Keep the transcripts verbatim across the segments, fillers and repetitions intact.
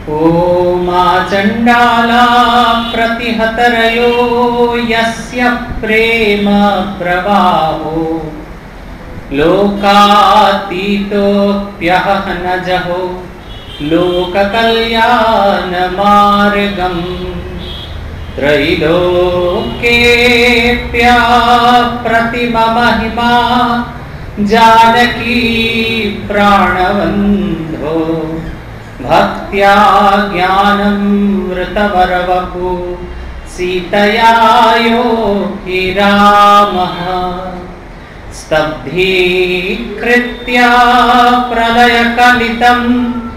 ओम चंडाला प्रतिहतरयो यस्य प्रेम प्रवाहो लोकातीतोऽप्यहनजहो लोककल्याण मार्गम् त्रैलोक्येऽप्या प्रतिममहिमा जानकी प्राणबन्धो भक्त्या ज्ञानमृतवरवपु सीतया योगी रामः स्तब्धीकृत्य प्रलयकलितं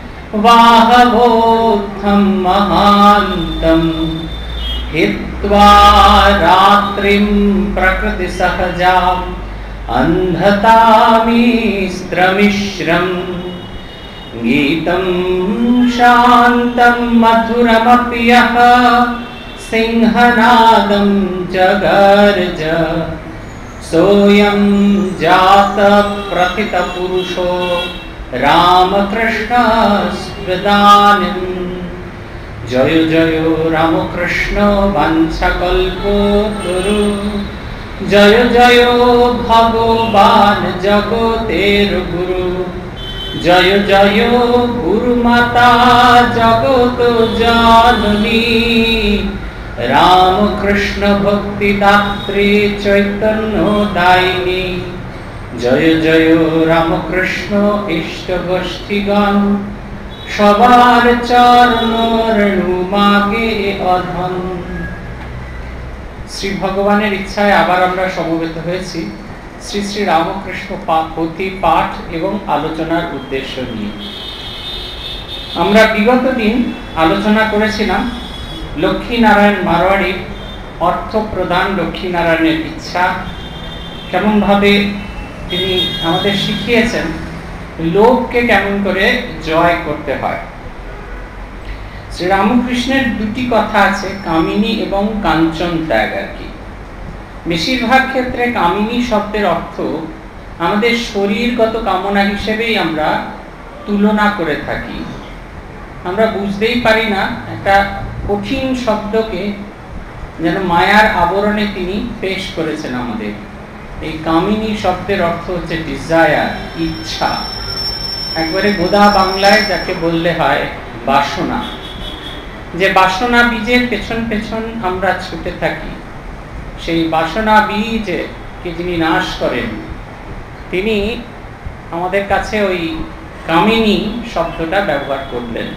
वाहवोत्थं महान्तम् हित्वा रात्रिं प्रकृतिसहजाम् अन्धतामिस्त्रमिश्रम् गीतं शान्तं मधुरमपि यः सिंहनादं जगर्ज सोऽयं जातप्रथितपुरुषो रामकृष्णस्त्वदानीम् जय जय रामकृष्ण वाञ्छाकल्पतरु जय जय भगवान जगतेर गुरु जय जय गुरुमाता जगत जननी रामकृष्ण भक्तिदात्री चैतन्य दायिनी जय जय रामकृष्ण इष्ट गोष्ठीगण সবার চরণ রেণু মাগে অধন। শ্রী ভগবানের ইচ্ছায় আবার আমরা সমবেত হয়েছি শ্রী শ্রী রামকৃষ্ণ পুঁথি পাঠ এবং আলোচনার উদ্দেশ্য নিয়ে। আমরা বিগত দিন আলোচনা করেছিলাম লক্ষ্মীনারায়ণ মারোয়াড়ির অর্থ প্রদান লক্ষ্মীনারায়ণের ইচ্ছা, কেমন ভাবে তিনি আমাদের শিখিয়েছেন লোককে কেমন করে জয় করতে হয়। শ্রী রামকৃষ্ণের দুটি কথা আছে, কামিনী এবং কাঞ্চন ত্যাগ। আর কি বেশিরভাগ ক্ষেত্রে কামিনী শব্দের অর্থ আমাদের শরীরগত কামনা হিসেবেই আমরা তুলনা করে থাকি। আমরা বুঝতেই পারি না একটা কঠিন শব্দকে যেন মায়ার আবরণে তিনি পেশ করেছেন আমাদের। এই কামিনী শব্দের অর্থ হচ্ছে ডিজায়ার, ইচ্ছা। একবারে গোদা বাংলায় যাকে বললে হয় বাসনা, যে বাসনা বীজের পেছন পেছন আমরা ছুটে থাকি, সেই বাসনা বীজকে যিনি নাশ করেন তিনি আমাদের কাছে ওই কামিনী শব্দটা ব্যবহার করলেন।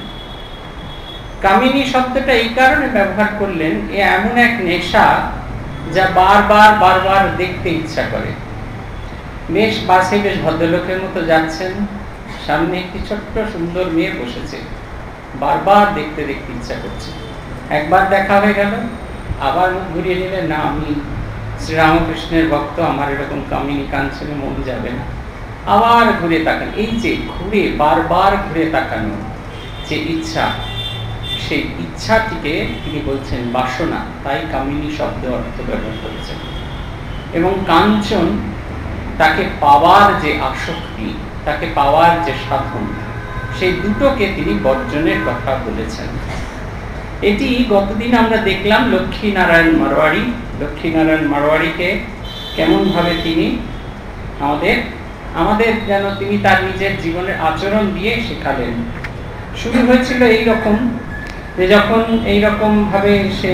কামিনী শব্দটা এই কারণে ব্যবহার করলেন, এ এমন এক নেশা যা বারবার বারবার দেখতে ইচ্ছা করে। বেশ বাসে বেশ ভদ্রলোকের মতো যাচ্ছেন, সামনে একটি ছোট্ট সুন্দর মেয়ে বসেছে, বারবার দেখতে দেখতে ইচ্ছা করছে। একবার দেখা হয়ে গেল, আবার মুখ ঘুরিয়ে নিলেন, না আমি শ্রীরামকৃষ্ণের ভক্ত, আমার এরকম কামিনী কাঞ্চনে মন যাবে না। আবার ঘুরে তাকান, এই যে ঘুরে বারবার ঘুরে তাকানো যে ইচ্ছা, সেই ইচ্ছাটিকে তিনি বলছেন বাসনা, তাই কামিনী শব্দ অর্থ ব্যবহার করেছেন। এবং কাঞ্চন তাকে পাওয়ার যে আসক্তি, তাকে পাওয়ার যে সাধন, সেই দুটোকে তিনি বর্জনের কথা বলেছেন। এটি গতদিন আমরা দেখলাম লক্ষ্মীনারায়ণ মারোয়াড়ি। লক্ষ্মীনারায়ণ মারোয়াড়িকে কেমন ভাবে তিনি আমাদের আমাদের যেন তিনি তার নিজের জীবনের আচরণ দিয়ে শেখালেন। শুরু হয়েছিল এই রকম যে যখন এইরকম ভাবে সে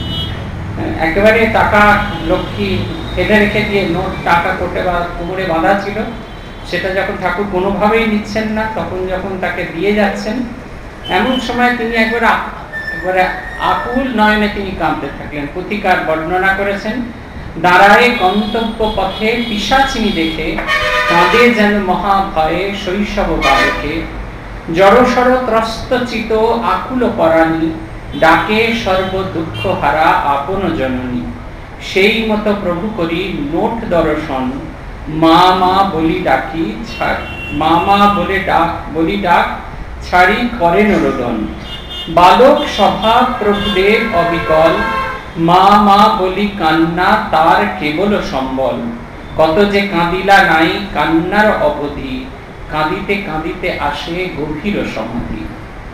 একেবারে টাকা লক্ষ্মী ফেলে রেখে দিয়ে নোট টাকা কোটে বা কোমরে বাঁধা ছিল, সেটা যখন ঠাকুর কোনোভাবেই নিচ্ছেন না, তখন যখন তাকে দিয়ে যাচ্ছেন, এমন সময় তিনি একবার একবারে আকুল নয়নে তিনি কাঁদতে থাকলেন। পুথিকার বর্ণনা করেছেন, দাঁড়ায় গন্তব্য পথে পিশাচিনী দেখে কাঁদে যেন মহাভয়ে শৈশব বালকে, জড়সড় ত্রস্ত চিত আকুল পরাণী, ডাকে সর্ব দুঃখ হারা আপন জননী। সেই মতো প্রভু করি নোট দর্শন, মা মা বলি ডাকি ছাড়, মা মা বলে ডাক বলি ডাক ছাড়ি করেন রোদন। বালক স্বভাব প্রভুদেব অবিকল, মা মা বলি কান্না তার কেবল সম্বল। কত যে কাঁদিলা নাই কান্নার অবধি, কাঁদিতে কাঁদিতে আসে গভীর সমাধি।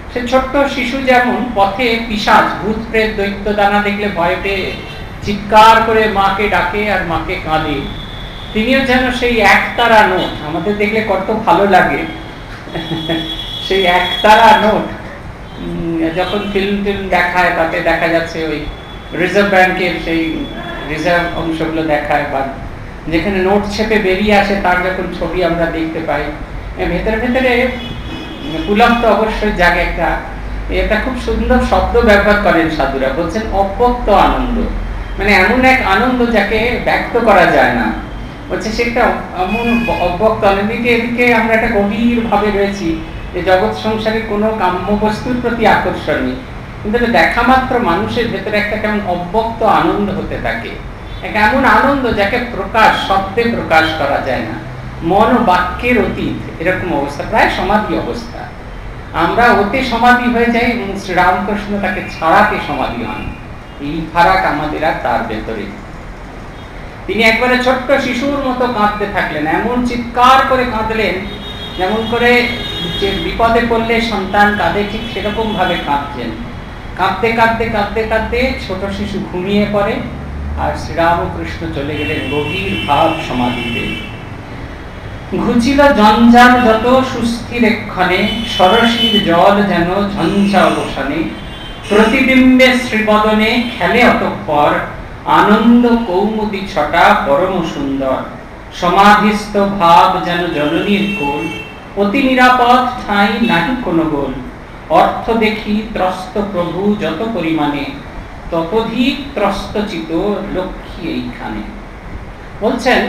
সে ছোট্ট শিশু যেমন পথে পিশাচ ভূত প্রেত দৈত্য দানা দেখলে ভয় পেয়ে চিৎকার করে মাকে ডাকে আর মাকে কাঁদে, তিনিও যেন সেই একতারা নোট, আমাদের দেখলে কত ভালো লাগে সেই একতারা নোট যখন ফিল্ম টিল্ম দেখায় তাতে দেখা যাচ্ছে ওই রিজার্ভ ব্যাংকের সেই রিজার্ভ অংশগুলো দেখায়, বা যেখানে নোট ছেপে বেরিয়ে আসে তার যখন ছবি আমরা দেখতে পাই, ভেতরে ভেতরে পুলক তো অবশ্যই জাগে একটা এটা খুব সুন্দর শব্দ ব্যবহার করেন সাধুরা, বলছেন অব্যক্ত আনন্দ, মানে এমন এক আনন্দ যাকে ব্যক্ত করা যায় না, বলছে সেটা এমন অব্যক্ত আনন্দ। এদিকে আমরা একটা গভীর ভাবে রয়েছি যে জগৎ সংসারে কোনো কাম্য বস্তুর প্রতি আকর্ষণ নেই, কিন্তু দেখা মাত্র মানুষের ভেতরে একটা কেমন অব্যক্ত আনন্দ হতে থাকে, এক এমন আনন্দ যাকে প্রকাশ শব্দে প্রকাশ করা যায় না, মন ও বাক্যের অতীত এরকম অবস্থা, প্রায় সমাধি অবস্থা। আমরা ওতে সমাধি হয়ে যাই এবং শ্রীরামকৃষ্ণ তাকে ছাড়াতে সমাধি হন। এই ফারাক আমাদের আর তার ভেতরে। তিনি একবারে ছোট্ট শিশুর মতো কাঁদতে থাকলেন, এমন চিৎকার করে কাঁদলেন যেমন করে যে বিপদে পড়লে সন্তান কাঁদে, ঠিক সেরকম ভাবে কাঁদছেন। কাঁদতে কাঁদতে কাঁদতে কাঁদতে ছোট শিশু ঘুমিয়ে পড়ে আর শ্রীরামকৃষ্ণ চলে গেলেন গভীর ভাব সমাধিতে। ঘুচিল জঞ্জাল যত সুস্থির এক্ষণে, সরসীর জল যেন ঝঞ্ঝা অবসানে, প্রতিবিম্বে শ্রীবদনে খেলে অতঃপর, আনন্দ কৌমুদী ছটা পরম সুন্দর, সমাধিস্থ ভাব যেন জননীর কোল, অতি নিরাপদ ঠাঁই নাহি কোনো গোল, অর্থ দেখি ত্রস্ত প্রভু যত পরিমাণে, ততোধিক ত্রস্তচিত লক্ষ্মী এইখানে। বলছেন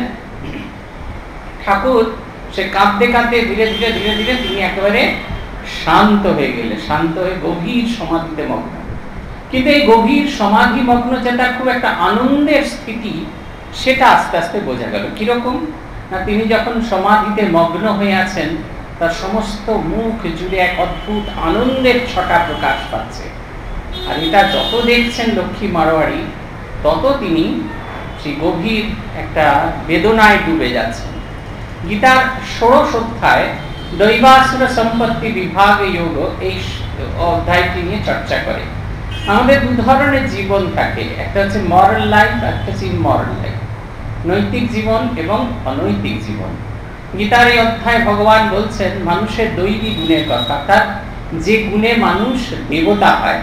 ঠাকুর সে কাঁদতে কাঁদতে ধীরে ধীরে ধীরে ধীরে তিনি একেবারে শান্ত হয়ে গেলেন, শান্ত হয়ে গভীর সমাধিতে মগ্ন। কিন্তু এই গভীর সমাধি মগ্ন যে তার খুব একটা আনন্দের স্থিতি, সেটা আস্তে আস্তে বোঝা গেল। কিরকম না, তিনি যখন সমাধিতে মগ্ন হয়ে আছেন তার সমস্ত মুখ জুড়ে এক অদ্ভুত আনন্দের ছটা প্রকাশ পাচ্ছে, আর এটা যত দেখছেন লক্ষ্মী মারোয়ারি তত তিনি সেই গভীর একটা বেদনায় ডুবে যাচ্ছেন। গীতার ষোড়শ অধ্যায় দৈবাসুর সম্পত্তি বিভাগ যোগ এই অধ্যায়টি নিয়ে চর্চা করে। আমাদের দু ধরনের জীবন থাকে, একটা হচ্ছে মরাল লাইফ, একটা হচ্ছে ইমরাল লাইফ, নৈতিক জীবন এবং অনৈতিক জীবন। গীতার এই অধ্যায় ভগবান বলছেন মানুষের দৈবী গুণের কথা, অর্থাৎ যে গুণে মানুষ দেবতা হয়।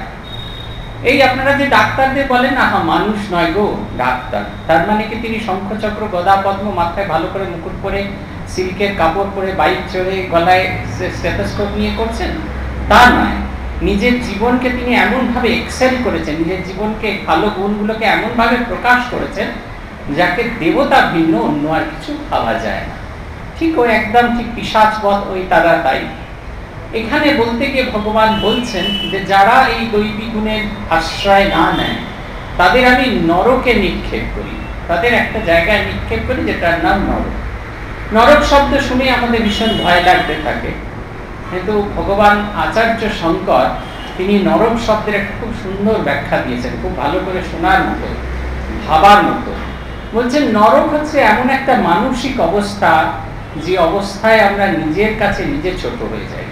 এই আপনারা যে ডাক্তারদের বলেন আহা মানুষ নয় গো ডাক্তার, তার মানে কি তিনি শঙ্খচক্র গদা পদ্ম মাথায় ভালো করে মুকুট পরে সিল্কের কাপড় পরে বাইক চড়ে গলায় স্টেথোস্কোপ নিয়ে করছেন? তা নয়। নিজের জীবনকে তিনি এমন ভাবে এক্সেল করেছেন, নিজের জীবনকে ভালো গুণগুলোকে এমন ভাবে প্রকাশ করেছেন যাকে দেবতা ভিন্ন অন্য আর কিছু ভাবা যায় না। ঠিক ওই একদম ঠিক পিশাচবৎ ওই তারা তাই। এখানে বলতে গিয়ে ভগবান বলছেন যে যারা এই দৈবী গুণের আশ্রয় না নেয় তাদের আমি নরকে নিক্ষেপ করি, তাদের একটা জায়গায় নিক্ষেপ করি যেটার নাম নরক। নরক শব্দ শুনে আমাদের ভীষণ ভয় লাগতে থাকে, কিন্তু ভগবান আচার্য শঙ্কর তিনি নরক শব্দের একটা খুব সুন্দর ব্যাখ্যা দিয়েছেন, খুব ভালো করে শোনার মতো, ভাবার মতো। বলছেন নরক হচ্ছে এমন একটা মানসিক অবস্থা যে অবস্থায় আমরা নিজের কাছে নিজে ছোট হয়ে যাই,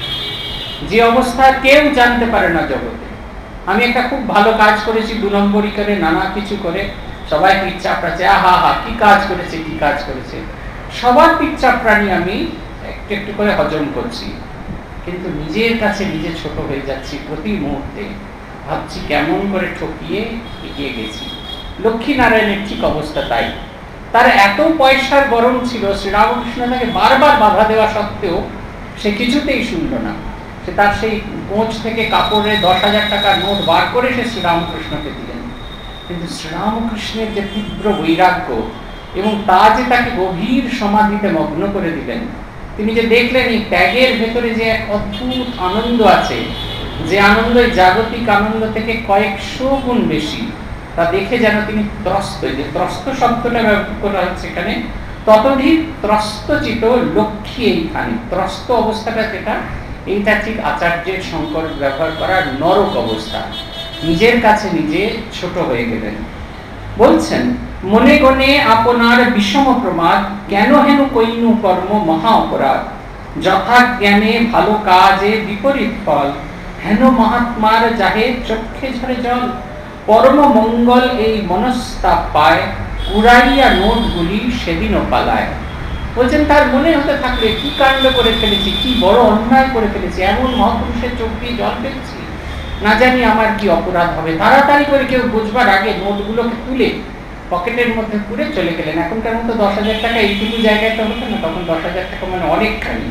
যে অবস্থা কেউ জানতে পারে না জগতে। আমি একটা খুব ভালো কাজ করেছি, দু নম্বরই করে নানা কিছু করে সবাই পিচ্চাপড়াচ্ছে, আহা হা কি কাজ করেছে কি কাজ করেছে, সবার পিচ্চাপড়ানি আমি একটু একটু করে হজম করছি, কিন্তু নিজের কাছে নিজে ছোট হয়ে যাচ্ছি প্রতি মুহূর্তে, ভাবছি কেমন করে ঠকিয়ে এগিয়ে গেছি। লক্ষ্মী নারায়ণের ঠিক অবস্থা তাই। তার এত পয়সার গরম ছিল, শ্রীরামকৃষ্ণ তাকে বারবার বাধা দেওয়া সত্ত্বেও সে কিছুতেই শুনল না। সে তার সেই কোচ থেকে কাপড়ে দশ হাজার টাকার নোট বার করে সে শ্রীরামকৃষ্ণকে দিলেন। কিন্তু শ্রীরামকৃষ্ণের যে তীব্র বৈরাগ্য এবং তা যে তাকে গভীর সমাধিতে মগ্ন করে দিলেন, তিনি যে দেখলেন এই ত্যাগের ভেতরে যে এক অদ্ভুত আনন্দ আছে, যে আনন্দ জাগতিক আনন্দ থেকে কয়েকশো গুণ বেশি, তা দেখে যেন তিনি ত্রস্ত, যে ত্রস্ত শব্দটা ব্যবহার করা হচ্ছে এখানে, ততোধিক ত্রস্তচিত লক্ষ্মী এইখানে। ত্রস্ত অবস্থাটা যেটা, এইটা ঠিক আচার্যের শঙ্কর ব্যবহার করার নরক অবস্থা, নিজের কাছে নিজে ছোট হয়ে গেলেন। বলছেন মনে গণে আপনার বিষম প্রমাদ, কেন হেন কইনু কর্ম মহা অপরাধ, যথা জ্ঞানে ভালো কাজে বিপরীত ফল, হেন মহাত্মার যাহে চক্ষে ঝরে জল, পরম মঙ্গল এই মনস্তাপ পায়, উড়াইয়া নোটগুলি সেদিনও পালায়। বলছেন তার মনে হতে থাকলে কি কাণ্ড করে ফেলেছি, কি বড় অন্যায় করে ফেলেছি, এমন মহাপুরুষের চোখ দিয়ে জল ফেলছি, না জানি আমার কি অপরাধ হবে। তাড়াতাড়ি করে কেউ বুঝবার আগে নোটগুলোকে তুলে পকেটের মধ্যে পুরে চলে গেলেন। এখনকার মতো দশ হাজার টাকা এইটুকু জায়গায় তো হতো না, তখন দশ হাজার টাকা মানে অনেকখানি।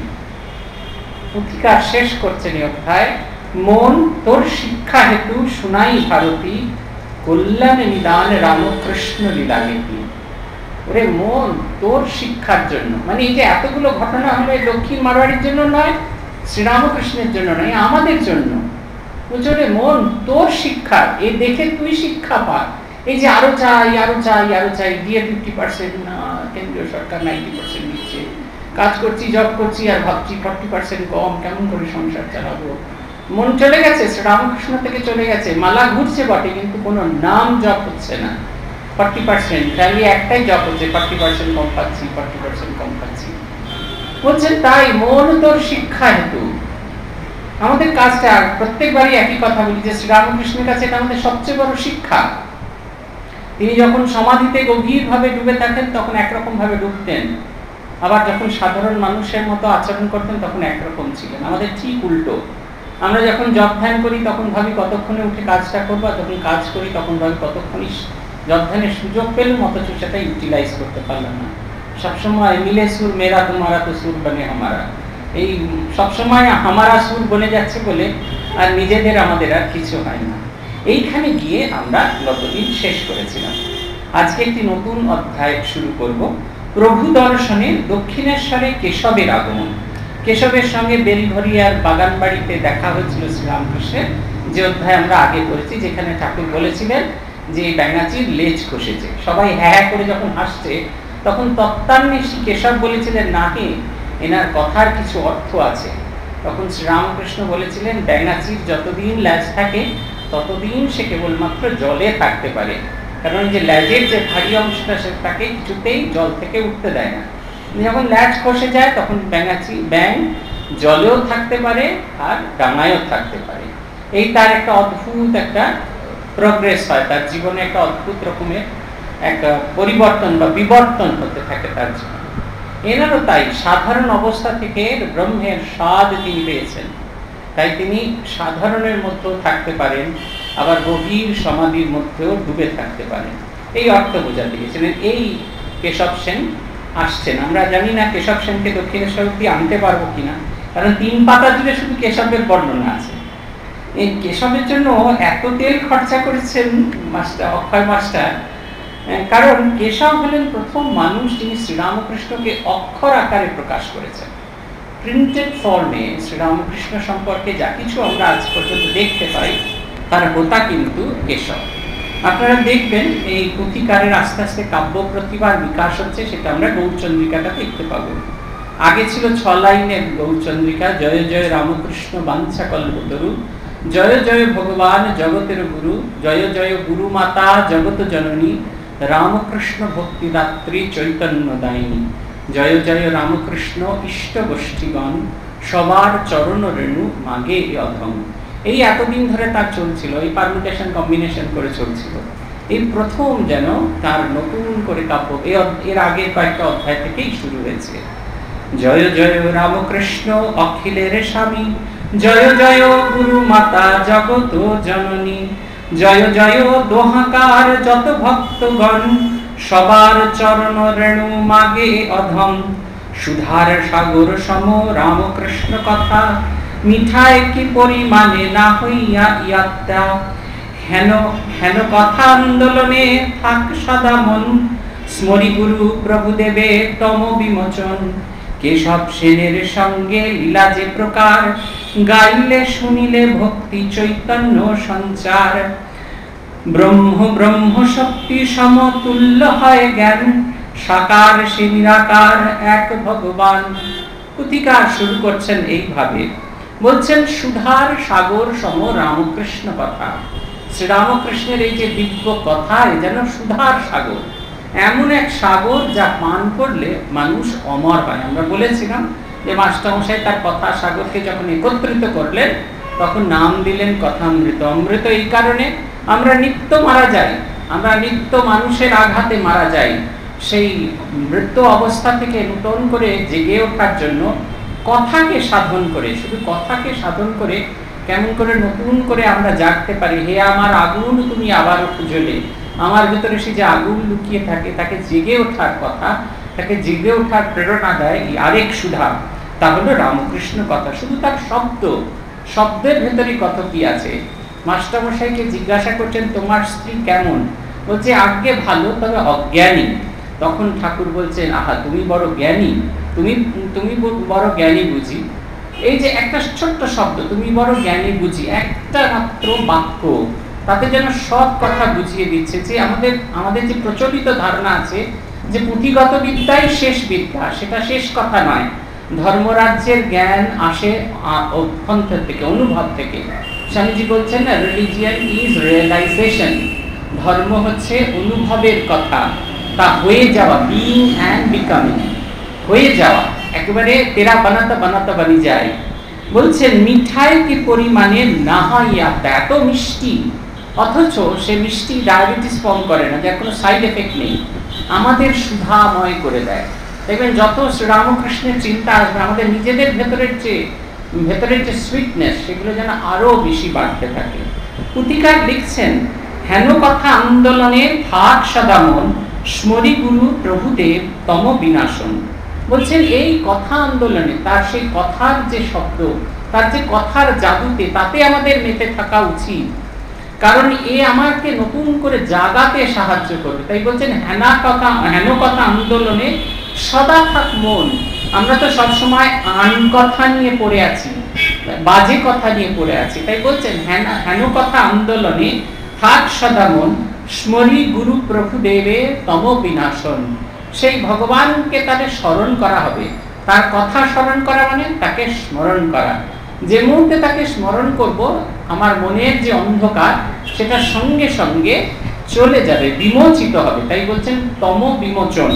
পুথিকার শেষ করছেন এই অধ্যায়, মন তোর শিক্ষা হেতু শুনাই ভারতী, কল্যাণ নিদান রামকৃষ্ণ লীলা নীতি। ওরে মন, তোর শিক্ষার জন্য, মানে এই যে এতগুলো ঘটনা হলো দক্ষিণ মারোয়ারির জন্য নয়, শ্রীরামকৃষ্ণের জন্য নয়, আমাদের জন্য। বলছে রে মন, তোর শিক্ষা, এই দেখে তুই শিক্ষা পা। এই যে আরো চাই আরো চাই আরো চাই, দিয়ে ফিফটি পার্সেন্ট না, কেন্দ্রীয় সরকার নাইনটি পার্সেন্ট দিচ্ছে, কাজ করছি জব করছি আর ভাবছি ফর্টি পার্সেন্ট কম, কেমন করে সংসার চালাবো। মন চলে গেছে, শ্রীরামকৃষ্ণ থেকে চলে গেছে, মালা ঘুরছে বটে কিন্তু কোনো নাম জপ হচ্ছে না। ফর্টি পার্সেন্ট খালি একটাই জপ হচ্ছে, ফর্টি পার্সেন্ট কম পাচ্ছি, ফর্টি পার্সেন্ট কম পাচ্ছি। বলছেন তাই মন তোর শিক্ষা হেতু। আমাদের কাজটা প্রত্যেকবারই একই কথা বলি যে শ্রীরামকৃষ্ণের কাছে এটা আমাদের সবচেয়ে বড় শিক্ষা। তিনি যখন সমাধিতে গভীরভাবে ডুবে থাকেন তখন একরকম ভাবে ডুবতেন, আবার যখন সাধারণ মানুষের মতো আচরণ করতেন তখন একরকম ছিলেন। আমাদের ঠিক উল্টো। আমরা যখন জব ধ্যান করি তখন ভাবি কতক্ষণে উঠে কাজটা করবো, যখন কাজ করি তখন ভাবি কতক্ষণই জব ধ্যানের সুযোগ পেলাম, অথচ সেটা ইউটিলাইজ করতে পারলাম না। সবসময় মিলে সুর মেরা তোমারা তো সুর বনে হামারা, এই সবসময় হামারা সুর বনে যাচ্ছে বলে আর নিজেদের আমাদের আর কিছু হয় না। এইখানে গিয়ে আমরা গতদিন শেষ করেছিলাম। আজকে একটি নতুন অধ্যায় শুরু করব। প্রভু দর্শনে দক্ষিণেশ্বরে কেশবের আগমন। কেশবের সঙ্গে বেলঘরিয়ার বাগান বাড়িতে দেখা হয়েছিল শ্রীরামকৃষ্ণের, যে অধ্যায় আমরা আগে করেছি, যেখানে ঠাকুর বলেছিলেন যে ব্যাঙাচির লেজ খসেছে। সবাই হ্যাঁ হ্যাঁ করে যখন হাসছে তখন তত্ত্বান্বেষী কেশব বলেছিলেন না হে, এনার কথার কিছু অর্থ আছে। তখন শ্রীরামকৃষ্ণ বলেছিলেন ব্যাঙাচির যতদিন লেজ থাকে ততদিন সে কেবলমাত্র জলে থাকতে পারে, কারণ যে লেজের যে ভারী অংশটা সে তাকে কিছুতেই জল থেকে উঠতে দেয় না। যখন লেজ খসে যায় তখন ব্যাঙাচি ব্যাঙ জলেও থাকতে পারে আর ডাঙায়ও থাকতে পারে। এই তার একটা অদ্ভুত একটা প্রগ্রেস হয়, তার জীবনে একটা অদ্ভুত রকমের একটা পরিবর্তন বা বিবর্তন হতে থাকে তার জীবনে। এনারও তাই সাধারণ অবস্থা থেকে ব্রহ্মের স্বাদ তিনি পেয়েছেন, তাই তিনি সাধারণের মধ্যেও থাকতে পারেন, আবার গভীর সমাধির মধ্যেও ডুবে থাকতে পারেন। এই অর্থ বোঝাতে গিয়েছিলেন। এই কেশব সেন আসছেন। আমরা জানি না কেশব সেনকে দক্ষিণেশ্বর অব্দি আনতে পারবো কিনা, কারণ তিন পাতা জুড়ে শুধু কেশবের বর্ণনা আছে। এই কেশবের জন্য এত তেল খরচা করেছেন মাস্টার, অক্ষয় মাস্টার, কারণ কেশব হলেন প্রথম মানুষ যিনি শ্রীরামকৃষ্ণকে অক্ষর আকারে প্রকাশ করেছেন। প্রিন্টেড ফর্মে শ্রীরামকৃষ্ণ সম্পর্কে যা কিছু আমরা আজ পর্যন্ত দেখতে পাই তার হোতা কিন্তু কেশব। আপনারা দেখবেন এই পুঁথিকারের আস্তে আস্তে কাব্য প্রতিভার বিকাশ হচ্ছে, সেটা আমরা গৌরচন্দ্রিকাটা দেখতে পাবো। আগে ছিল ছ লাইনের গৌরচন্দ্রিকা, জয় জয় রামকৃষ্ণ বাঞ্ছা কল্পতরু, জয় জয় ভগবান জগতের গুরু, জয় জয় গুরু মাতা জগত জননী, রামকৃষ্ণ ভক্তিদাত্রী চৈতন্য দায়িনী, জয় জয় রামকৃষ্ণ ইষ্ট গোষ্ঠীগণ, সবার চরণ রেণু মাগে অধম। এই এতদিন ধরে তার চলছিল, এই পারমুটেশন কম্বিনেশন করে চলছিল। এই প্রথম যেন তার নতুন করে কাব্য, এর আগে কয়েকটা অধ্যায় থেকেই শুরু হয়েছে। জয় জয় রামকৃষ্ণ অখিলের স্বামী, জয় জয় গুরু মাতা জগত জননী, জয় জয় দোহাকার যত ভক্তগণ, সবার চরণ রেণু মাগে অধম। সুধার সাগর সম রামকৃষ্ণ কথা, মিঠায় কি পরিমাণে না হইয়া ইয়াত্রা। হেন হেন কথা আন্দোলনে থাক সদা মন, স্মরি গুরু প্রভুদেবে তম বিমোচন। কেশব সেনের সঙ্গে লীলা যে প্রকার, গাইলে শুনিলে ভক্তি চৈতন্য সঞ্চার। ব্রহ্ম ব্রহ্ম শক্তি সমতুল্য হয় জ্ঞান, সাকার সে নিরাকার এক ভগবান। পুথিকার শুরু করছেন এইভাবে, বলছেন সুধার সাগর সম রামকৃষ্ণ কথা। শ্রীরামকৃষ্ণের এই যে দিব্য কথা, এ যেন সুধার সাগর, এমন এক সাগর যা পান করলে মানুষ অমর হয়। আমরা বলেছিলাম যে মাস্টারমশাই তার কথা সাগরকে যখন একত্রিত করলেন তখন নাম দিলেন কথামৃত। অমৃত এই কারণে আমরা নিত্য মারা যাই, আমরা নিত্য মানুষের আঘাতে মারা যাই। সেই মৃত্যু অবস্থা থেকে নূতন করে জেগে ওঠার জন্য কথাকে সাধন করে, শুধু কথাকে সাধন করে কেমন করে নতুন করে আমরা জাগতে পারি। হে আমার আগুন তুমি আবার জ্বলে, আমার ভিতরে সে যে আগুন লুকিয়ে থাকে তাকে জেগে ওঠার কথা, তাকে জেগে ওঠার প্রেরণা দেয় এই আরেক সুধা, তা হলো রামকৃষ্ণ কথা। শুধু তার শব্দ, শব্দের ভেতরে কত কি আছে। মাস্টারমশাইকে জিজ্ঞাসা করছেন তোমার স্ত্রী কেমন, বলছে আগে ভালো তবে অজ্ঞানী। তখন ঠাকুর বলছেন আহা তুমি বড় জ্ঞানী, তুমি তুমি বড় জ্ঞানী বুঝি। এই যে একটা ছোট্ট শব্দ তুমি বড় জ্ঞানী বুঝি, একটা মাত্র বাক্য, তাতে যেন সব কথা বুঝিয়ে দিচ্ছে যে আমাদের আমাদের যে প্রচলিত ধারণা আছে যে পুঁথিগত বিদ্যাই শেষ বিদ্যা, সেটা শেষ কথা নয়। ধর্মরাজ্যের জ্ঞান আসে অভ্যন্তর থেকে, অনুভব থেকে। স্বামীজি বলছেন না, রিলিজিয়ান ইজ রিয়েলাইজেশন। ধর্ম হচ্ছে অনুভবের কথা, তা হয়ে যাওয়া, বিইং অ্যান্ড বিকামিং, হয়ে যাওয়া, একেবারে তেরা বানাতে বানাতে বানি যায়। বলছেন মিঠাই কি পরিমাণে না হইয়া এত মিষ্টি, অথচ সে মিষ্টি ডায়াবেটিস ফর্ম করে না, যার কোনো সাইড এফেক্ট নেই, আমাদের সুধাময় করে দেয়। দেখবেন যত শ্রীরামকৃষ্ণের চিন্তা আসবে আমাদের নিজেদের ভেতরের যে ভেতরের যে সুইটনেস, সেগুলো যেন আরো বেশি বাড়তে থাকে। পুতিকার লিখছেন হেন কথা আন্দোলনে থাক সদামন, স্মরি গুরু প্রভুদেব তম বিনাশন। বলছেন এই কথা আন্দোলনে তার সেই কথার যে শব্দ, তার যে কথার জাদুতে, তাতে আমাদের মেতে থাকা উচিত, কারণ এ আমাকে নতুন করে জাগাতে সাহায্য করবে। তাই বলছেন হেনা কথা হেন কথা আন্দোলনে সদা থাক মন। আমরা তো সবসময় আন কথা নিয়ে পড়ে আছি, বাজে কথা নিয়ে পড়ে আছি। তাই বলছেন হেন হেন কথা আন্দোলনে থাক সদা মন, স্মরি গুরু প্রভু দেবে তম বিনাশন। সেই ভগবানকে তাদের স্মরণ করা হবে, তার কথা স্মরণ করা মানে তাকে স্মরণ করা। যে মুহূর্তে তাকে স্মরণ করব, আমার মনের যে অন্ধকার সেটা সঙ্গে সঙ্গে চলে যাবে, বিমোচিত হবে। তাই বলছেন তম বিমোচন।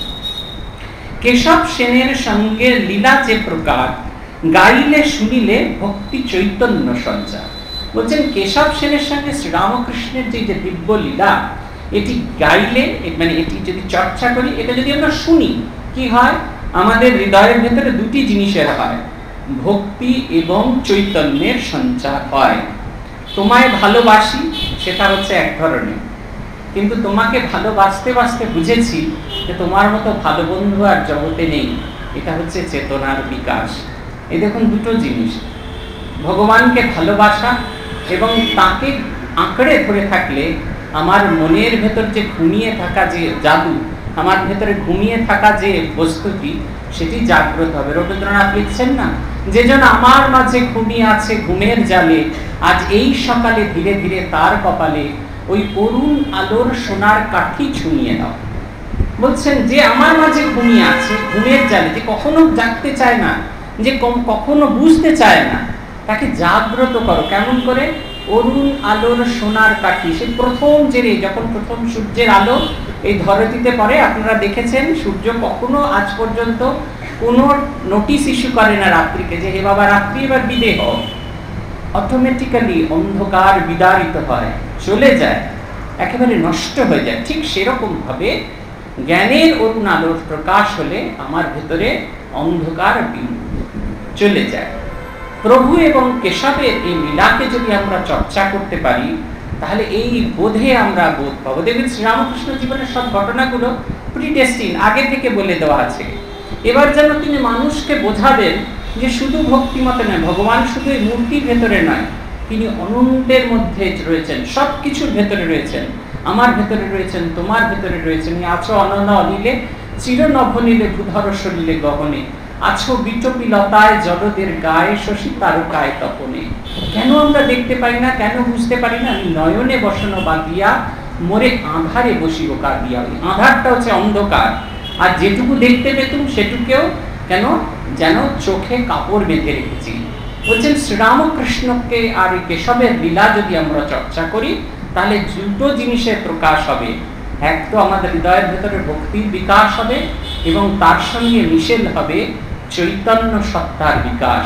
কেশব সেনের সঙ্গে লীলা যে প্রকার, গাইলে শুনিলে ভক্তি চৈতন্য সঞ্চার। বলছেন কেশব সেনের সঙ্গে শ্রীরামকৃষ্ণের যে দিব্য লীলা, এটি গাইলে মানে এটি যদি চর্চা করি, এটা যদি আমরা শুনি, কি হয় আমাদের হৃদয়ের ভেতরে দুটি জিনিসের হয়, ভক্তি এবং চৈতন্যের সঞ্চার হয়। তোমায় ভালোবাসি সেটা হচ্ছে এক ধরনের, কিন্তু তোমাকে ভালোবাসতে বাসতে বুঝেছি যে তোমার মতো ভালো বন্ধু আর জগতে নেই, এটা হচ্ছে চেতনার বিকাশ। এই দেখুন দুটো জিনিস, ভগবানকে ভালোবাসা এবং তাকে আঁকড়ে ধরে থাকলে আমার মনের ভেতর যে ঘুমিয়ে থাকা যে জাদু, আমার ভেতরে ঘুমিয়ে থাকা যে বস্তুটি, সেটি জাগ্রত হবে। রবীন্দ্রনাথ লিখছেন না, যে জন আমার মাঝে ঘুমিয়ে আছে ঘুমের জালে, আজ এই সকালে ধীরে ধীরে তার কপালে ওই অরুণ আলোর সোনার কাঠি ছুঁয়ে দাও। বলছেন যে আমার মাঝে ঘুমিয়ে আছে ঘুমের জালে, যে কখনো জাগতে চায় না, যে কখনো বুঝতে চায় না, তাকে জাগ্রত করো। কেমন করে? অরুণ আলোর সোনার কাঠি। সে প্রথম জেরে যখন প্রথম সূর্যের আলো এই ধরতিতে পড়ে, আপনারা দেখেছেন সূর্য কখনো আজ পর্যন্ত কোনো নোটিশ ইস্যু করে না রাত্রিকে, যে হে বাবা রাত্রি এবার বিদে হও। অটোমেটিক্যালি অন্ধকার বিদারিত হয়, চলে যায়, একেবারে নষ্ট হয়ে যায়। ঠিক সেরকম ভাবে জ্ঞানের অরুণ আলোর প্রকাশ হলে আমার ভেতরে অন্ধকার চলে যায়। প্রভু এবং কেশবের এই লীলাকে যদি আমরা চর্চা করতে পারি, তাহলে এই বোধে আমরা বোধ পাবো। দেখবেন শ্রীরামকৃষ্ণ জীবনের সব ঘটনাগুলো প্রিডেস্টিন, আগে থেকে বলে দেওয়া আছে। এবার যেন তিনি মানুষকে বোঝাবেন যে শুধু ভক্তিমতে নয়, ভগবান শুধু এই মূর্তির ভেতরে নয়, তিনি অনন্তের মধ্যে রয়েছেন, সব কিছুর ভেতরে রয়েছেন, আমার ভেতরে রয়েছেন, তোমার ভেতরে রয়েছেন। আছো অনন্য অনিলে, চির নভনীলে ভূধর সলিলে গহনে, আছো বিটপি লতায় জগদের গায়ে, শশী তারকায় তপনে। কেন আমরা দেখতে পাই না, কেন বুঝতে পারি না? নয়নে বসনো বাঁধিয়া মোরে আঁধারে বসিব কাঁদিয়া। আঁধারটা হচ্ছে অন্ধকার, আর যেটুকু দেখতে পেতুম সেটুকেও কেন যেন চোখে কাপড় বেঁধে রেখেছি। বলছেন শ্রীরামকৃষ্ণকে আর কেশবের লীলা যদি আমরা চর্চা করি, তাহলে দুটো জিনিসের প্রকাশ হবে। এক তো আমাদের হৃদয়ের ভেতরে ভক্তির বিকাশ হবে, এবং তার সঙ্গে মিশেল হবে চৈতন্য সত্তার বিকাশ।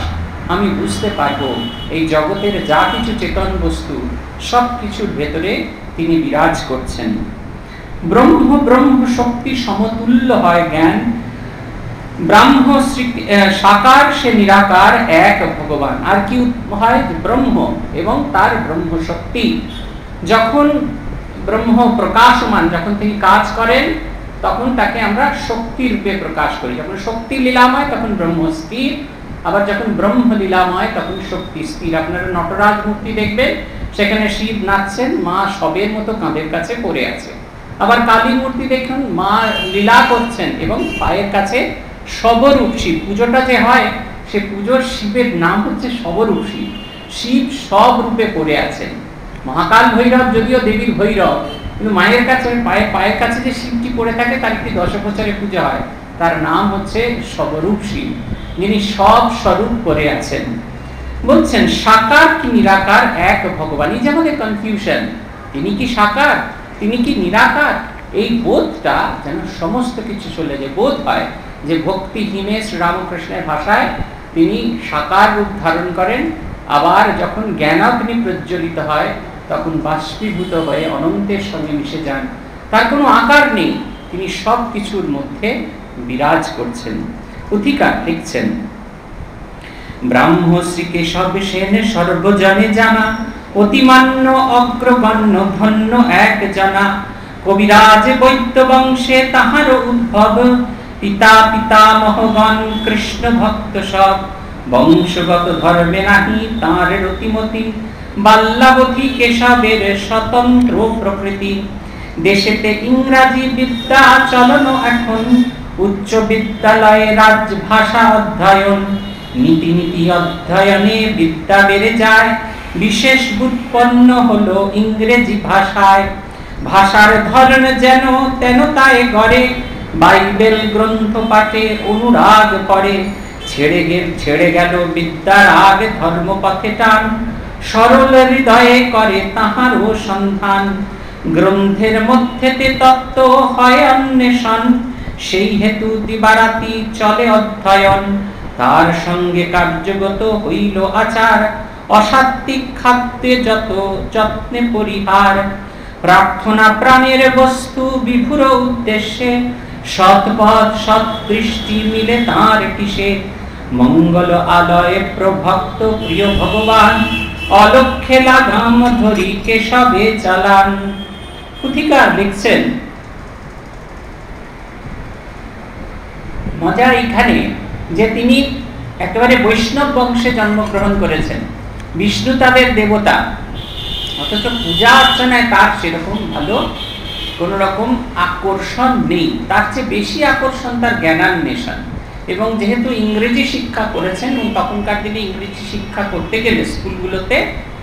আমি বুঝতে পারবো এই জগতের যা কিছু চেতন বস্তু সব কিছুর ভেতরে তিনি বিরাজ করছেন। ব্রহ্ম ব্রহ্ম শক্তি সমতুল্য হয় জ্ঞান, ব্রহ্ম সাকার সে নিরাকার এক ভগবান। আর কি হয়? ব্রহ্ম এবং তার ব্রহ্ম শক্তি। যখন ব্রহ্ম প্রকাশমান, যখন তিনি কাজ করেন তখন তাকে আমরা শক্তি রূপে প্রকাশ করি। যখন শক্তি লীলাময় তখন ব্রহ্ম স্থির, আবার যখন ব্রহ্ম লীলাময় তখন শক্তি স্থির। আপনারা নটরাজ মূর্তি দেখবেন, সেখানে শিব নাচছেন, মা সবের মতো কাঁধের কাছে পড়ে আছে। আবার কালী মূর্তি দেখুন, মা লীলা করছেন এবং পায়ের কাছে সবরূপ শিব। পুজোটা যে হয় সে পুজোর শিবের নাম হচ্ছে সবরূপ শিব। শিব সব রূপে পড়ে আছেন। মহাকাল ভৈরব যদিও দেবীর ভৈরব, কিন্তু মায়ের কাছে পায়ে পায়ের কাছে যে শিবটি পড়ে থাকে তার একটি দশ বছরে পুজো হয়, তার নাম হচ্ছে সবরূপ শিব, যিনি সব স্বরূপ পড়ে আছেন। বলছেন সাকার কি নিরাকার এক ভগবান। এই যে আমাদের কনফিউশন, তিনি কি সাকার, তিনি কি নিরাকার, এই বোধটা যেন সমস্ত কিছু চলে যায়। বোধ হয় যে ভক্তি হিমেশ রামকৃষ্ণের ভাষায় তিনি সাকার রূপ ধারণ করেন, আবার যখন জ্ঞানাগ্নি প্রজ্বলিত হয় তখন বাষ্পীভূত হয়ে অনন্তের সঙ্গে মিশে যান। তার কোনো আকার নেই, তিনি সব কিছুর মধ্যে বিরাজ করছেন। পুথিকার লিখছেন, ব্রাহ্ম শ্রী কেশব সেন সর্বজনে জানা, অতিমান্য অগ্রগণ্য ধন্য এক জনা, কবিরাজ বৈদ্য বংশে তাহার উদ্ভব, পিতা পিতামহগণ কৃষ্ণ ভক্ত সব, বংশগত ধর্মে নাহি তাঁর রতিমতি, বাল্যাবধি কেশবের স্বতন্ত্র প্রকৃতি। দেশেতে ইংরাজি বিদ্যা চলন এখন, উচ্চ বিদ্যালয়ে রাজভাষা অধ্যয়ন, নীতি নীতি অধ্যয়নে বিদ্যা বেড়ে যায়, বিশেষ উৎপন্ন হলো ইংরেজি ভাষায়। ভাষার ধরন যেন তেন তাই গড়ে, বাইবেল গ্রন্থ পাঠে অনুরাগ করে, ছেড়ে গে ছেড়ে গেল বিদ্যার আগে ধর্মপথে টান, সরল হৃদয়ে করে তাহারও সন্ধান। গ্রন্থের মধ্যেতে তত্ত্ব হয় অন্বেষণ, সেই হেতু দিবারাতি চলে অধ্যয়ন, তার সঙ্গে কার্যগত হইল আচার, অসাত্বিক খাদ্যে যত যত্নে পরিহার। প্রার্থনা প্রাণের বস্তু বিভুর উদ্দেশ্যে, সৎপথ সৎদৃষ্টি মিলে তাঁর কিসে, মঙ্গল আলয়ে প্রভক্ত প্রিয় ভগবান, অলক্ষে লাগাম ধরি কেশবে চালান। পুথিকার লিখছেন, মজা এইখানে যে তিনি একেবারে বৈষ্ণব বংশে জন্মগ্রহণ করেছেন, বিষ্ণু তাদের দেবতা, অথচ পূজা অর্চনায় তার সেরকম ভালো কোন রকম আকর্ষণ নেই। তার চেয়ে বেশি আকর্ষণ তার জ্ঞানান্বেষণ। এবং যেহেতু ইংরেজি শিক্ষা করেছেন, এবং তখনকার দিনে ইংরেজি শিক্ষা করতে গেলে স্কুলগুলোতে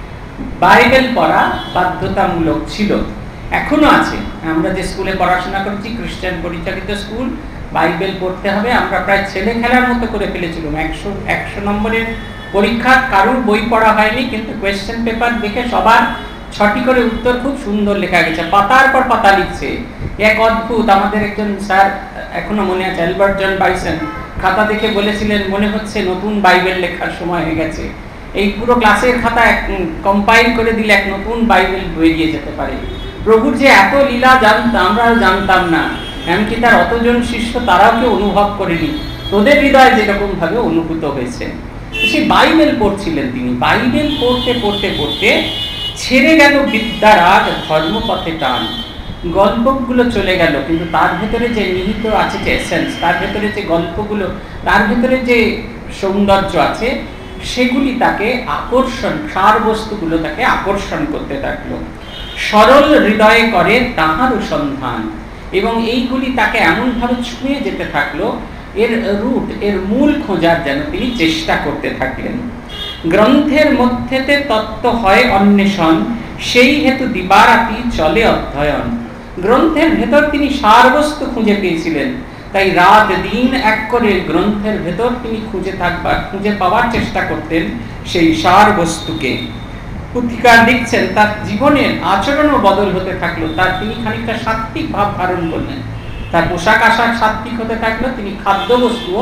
বাইবেল পড়া বাধ্যতামূলক ছিল, এখনো আছে। আমরা যে স্কুলে পড়াশোনা করছি খ্রিস্টান পরিচালিত স্কুল, বাইবেল পড়তে হবে। আমরা প্রায় ছেলে খেলার মতো করে ফেলেছিলাম। একশো একশো নম্বরের পরীক্ষা কারুর বই পড়া হয়নি, কিন্তু কোয়েশ্চেন পেপার দেখে সবার ছটি করে উত্তর খুব সুন্দর লেখা গেছে, পাতার পর পাতা লিখছে। এক অদ্ভুত, আমাদের একজন স্যার এখনো মনে আছে, অ্যালবার্ট জন বাইসন, খাতা দেখে বলেছিলেন মনে হচ্ছে নতুন বাইবেল লেখার সময় হয়ে গেছে। এই পুরো ক্লাসের খাতা কম্পাইল করে দিলে এক নতুন বাইবেল বেরিয়ে যেতে পারে। প্রভুর যে এত লীলা জানতাম, আমরাও জানতাম না, এমনকি তার অতজন শিষ্য তারাও কেউ অনুভব করেনি, তোদের হৃদয় যেরকম ভাবে অনুভূত হয়েছে। সে বাইবেল পড়ছিলেন তিনি। বাইবেল পড়তে পড়তে পড়তে ছেড়ে গেল বিদ্যার আগ ধর্মপথে টান। গল্পগুলো চলে গেল, কিন্তু তার ভেতরে যে নিহিত আছে যে এসেন্স, তার ভেতরে যে গল্পগুলো, তার ভেতরে যে সৌন্দর্য আছে, সেগুলি তাকে আকর্ষণ, সার বস্তুগুলো তাকে আকর্ষণ করতে থাকলো। সরল হৃদয়ে করে তাহারও সন্ধান, এবং এইগুলি তাকে এমনভাবে ছুঁয়ে যেতে থাকলো, এর রুট, এর মূল খোঁজার যেন তিনি চেষ্টা করতে থাকলেন। গ্রন্থের মধ্যেতে তত্ত্ব হয় অন্বেষণ, সেই হেতু দিবারাতি চলে অধ্যয়ন। গ্রন্থের ভেতর তিনি সারবস্তু খুঁজে পেয়েছিলেন, তাই রাত দিন এক করে গ্রন্থের ভেতর তিনি খুঁজে থাকবার খুঁজে পাওয়ার চেষ্টা করতেন সেই সারবস্তুকে। পুথিকার লিখছেন, তার জীবনের আচরণও বদল হতে থাকলো। তার তিনি খানিকটা সাত্বিক ভাব ধারণ করলেন, তার পোশাক আশাক সাত্বিক হতে থাকলো, তিনি খাদ্যবস্তুও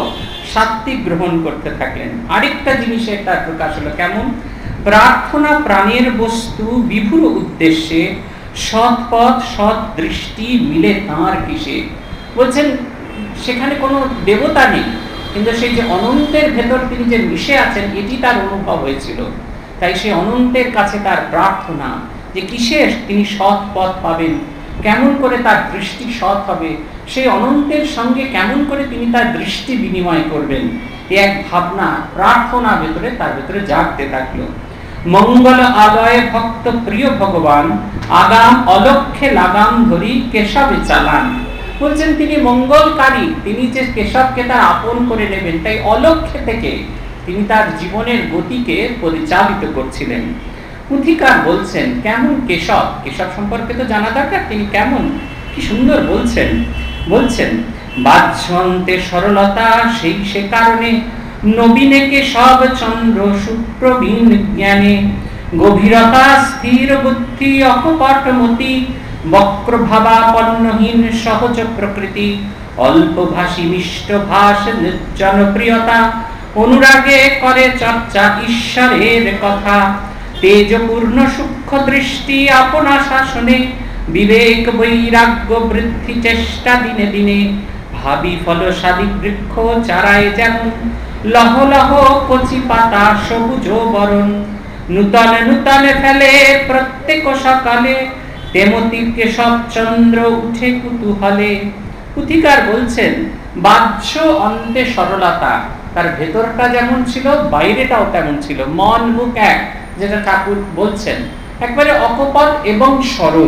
সাত্বিক গ্রহণ করতে থাকলেন। আরেকটা জিনিসে তার প্রকাশ হলো কেমন, প্রার্থনা প্রাণের বস্তু বিভুর উদ্দেশ্যে, সৎ পথ সৎ দৃষ্টি মিলে তাঁর কিসে। বলছেন সেখানে কোনো দেবতা নেই, কিন্তু সেই যে অনন্তের ভেতর তিনি যে মিশে আছেন এটি তার অনুভব হয়েছিল। তাই সেই অনন্তের কাছে তার প্রার্থনা যে কিসে তিনি সৎ পথ পাবেন, কেমন করে তার দৃষ্টি সৎ হবে, সেই অনন্তের সঙ্গে কেমন করে তিনি তার দৃষ্টি বিনিময় করবেন, এই এক ভাবনা প্রার্থনা ভেতরে তার ভেতরে জাগতে থাকলো। মঙ্গল আলয়ে ভক্ত প্রিয় ভগবান, আগাম অলক্ষ্যে লাগাম ধরি কেশবে চালান। বলছেন তিনি মঙ্গলকারী, তিনি যে কেশবকে তার আপন করে নেবেন, তাই অলক্ষ্যে থেকে তিনি তার জীবনের গতিকে পরিচালিত করছিলেন। পুঁথিকার বলছেন কেমন কেশব, কেশব সম্পর্কে তো জানা দরকার, তিনি কেমন, কি সুন্দর বলছেন। বলছেন বাহ্যন্তে সরলতা সেই সে কারণে, নবীনে কেশব চন্দ্র সুপ্রবীণ জ্ঞানে, গভীরতা স্থির বুদ্ধি অকপটমতি, বক্রভাবাপন্নহীন সহজ প্রকৃতি, অল্পভাষী মিষ্ট ভাষ জনপ্রিয়তা, অনুরাগে করে চর্চা ঈশ্বরের কথা, তেজপূর্ণ সূক্ষ্ম দৃষ্টি আপনা শাসনে, বিবেক বৈরাগ্য বৃদ্ধি চেষ্টা দিনে দিনে, ভাবি ফলসাদী বৃক্ষ চারায় যেমন, লহ লহ কচি পাতা সবুজ বরণ, নূতন নূতন ফেলে প্রত্যেক সকালে, তেমতি কেশব চন্দ্র উঠে কুতূহলে। পুথিকার বলছেন বাহ্য অন্তে সরলতা, তার ভেতরটা যেমন ছিল বাইরেটাও তেমন ছিল, মন মুখ এক, যেটা ঠাকুর বলছেন একবারে অকপট এবং সরল।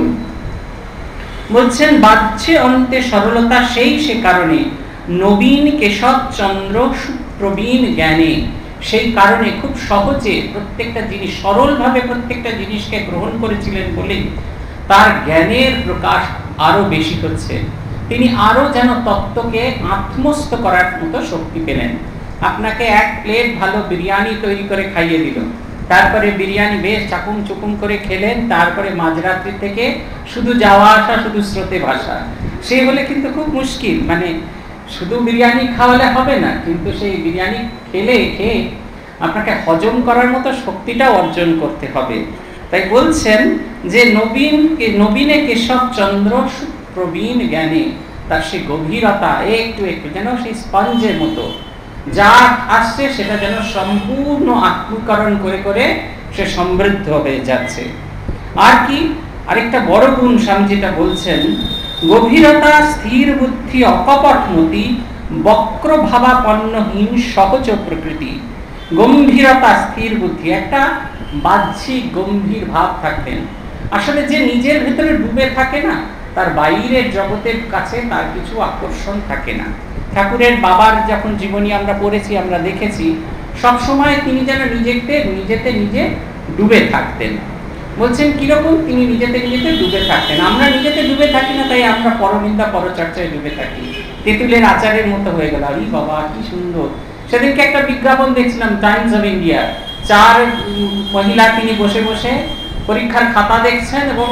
বলছেন বাহ্যে অন্তে সরলতা সেই সে কারণে, নবীন কেশব চন্দ্র সুপ্রবীণ জ্ঞানে, সেই কারণে খুব সহজে প্রত্যেকটা জিনিস সরলভাবে প্রত্যেকটা জিনিসকে গ্রহণ করেছিলেন বলেই তার জ্ঞানের প্রকাশ আরো বেশি হচ্ছে। তিনি আরো যেন তত্ত্বকে আত্মস্থ করার মতো শক্তি পেলেন। আপনাকে এক প্লেট ভালো বিরিয়ানি তৈরি করে খাইয়ে দিল, তারপরে বিরিয়ানি বেশ চাকুম চুকুম করে খেলেন, তারপরে মাঝরাত্রি থেকে শুধু যাওয়া আসা, শুধু স্রোতে ভাষা, সেই হলে কিন্তু খুব মুশকিল। মানে শুধু বিরিয়ানি খাওয়ালে হবে না, কিন্তু সেই বিরিয়ানি খেলে খেয়ে আপনাকে হজম করার মতো শক্তিটা অর্জন করতে হবে। তাই বলছেন যে নবীন নবীনে কেশব চন্দ্র সুপ্রবীণ জ্ঞানে, তার সেই গভীরতা একটু একটু যেন সেই স্পঞ্জের মতো যা আসছে সেটা যেন সম্পূর্ণ আত্মীকরণ করে করে সে সমৃদ্ধ হয়ে যাচ্ছে। আর কি আরেকটা বড় গুণ স্বামীজিটা বলছেন, গভীরতা স্থির বুদ্ধি অকপটমতি, বক্র ভাবাপন্নহীন সহজ প্রকৃতি। গম্ভীরতা স্থির বুদ্ধি, একটা বাহ্যিক গম্ভীর ভাব থাকতেন। আসলে যে নিজের ভেতরে ডুবে থাকে না, তার বাইরের জগতের কাছে তার কিছু আকর্ষণ থাকে না। ঠাকুরের বাবার যখন জীবনী আমরা পড়েছি, আমরা দেখেছি সবসময় তিনি যেন নিজেকে নিজেতে নিজে ডুবে থাকতেন। বলছেন কিরকম, তিনি নিজেতে নিজেতে ডুবে থাকতেন। আমরা নিজেতে ডুবে থাকি না, তাই আমরা পরনিন্দা পরচর্চায় ডুবে থাকি, তেঁতুলের আচারের মতো হয়ে গেল। আরে বাবা কি সুন্দর! সেদিনকে একটা বিজ্ঞাপন দেখছিলাম টাইমস অফ ইন্ডিয়া, চার মহিলা তিনি বসে বসে পরীক্ষার খাতা দেখছেন এবং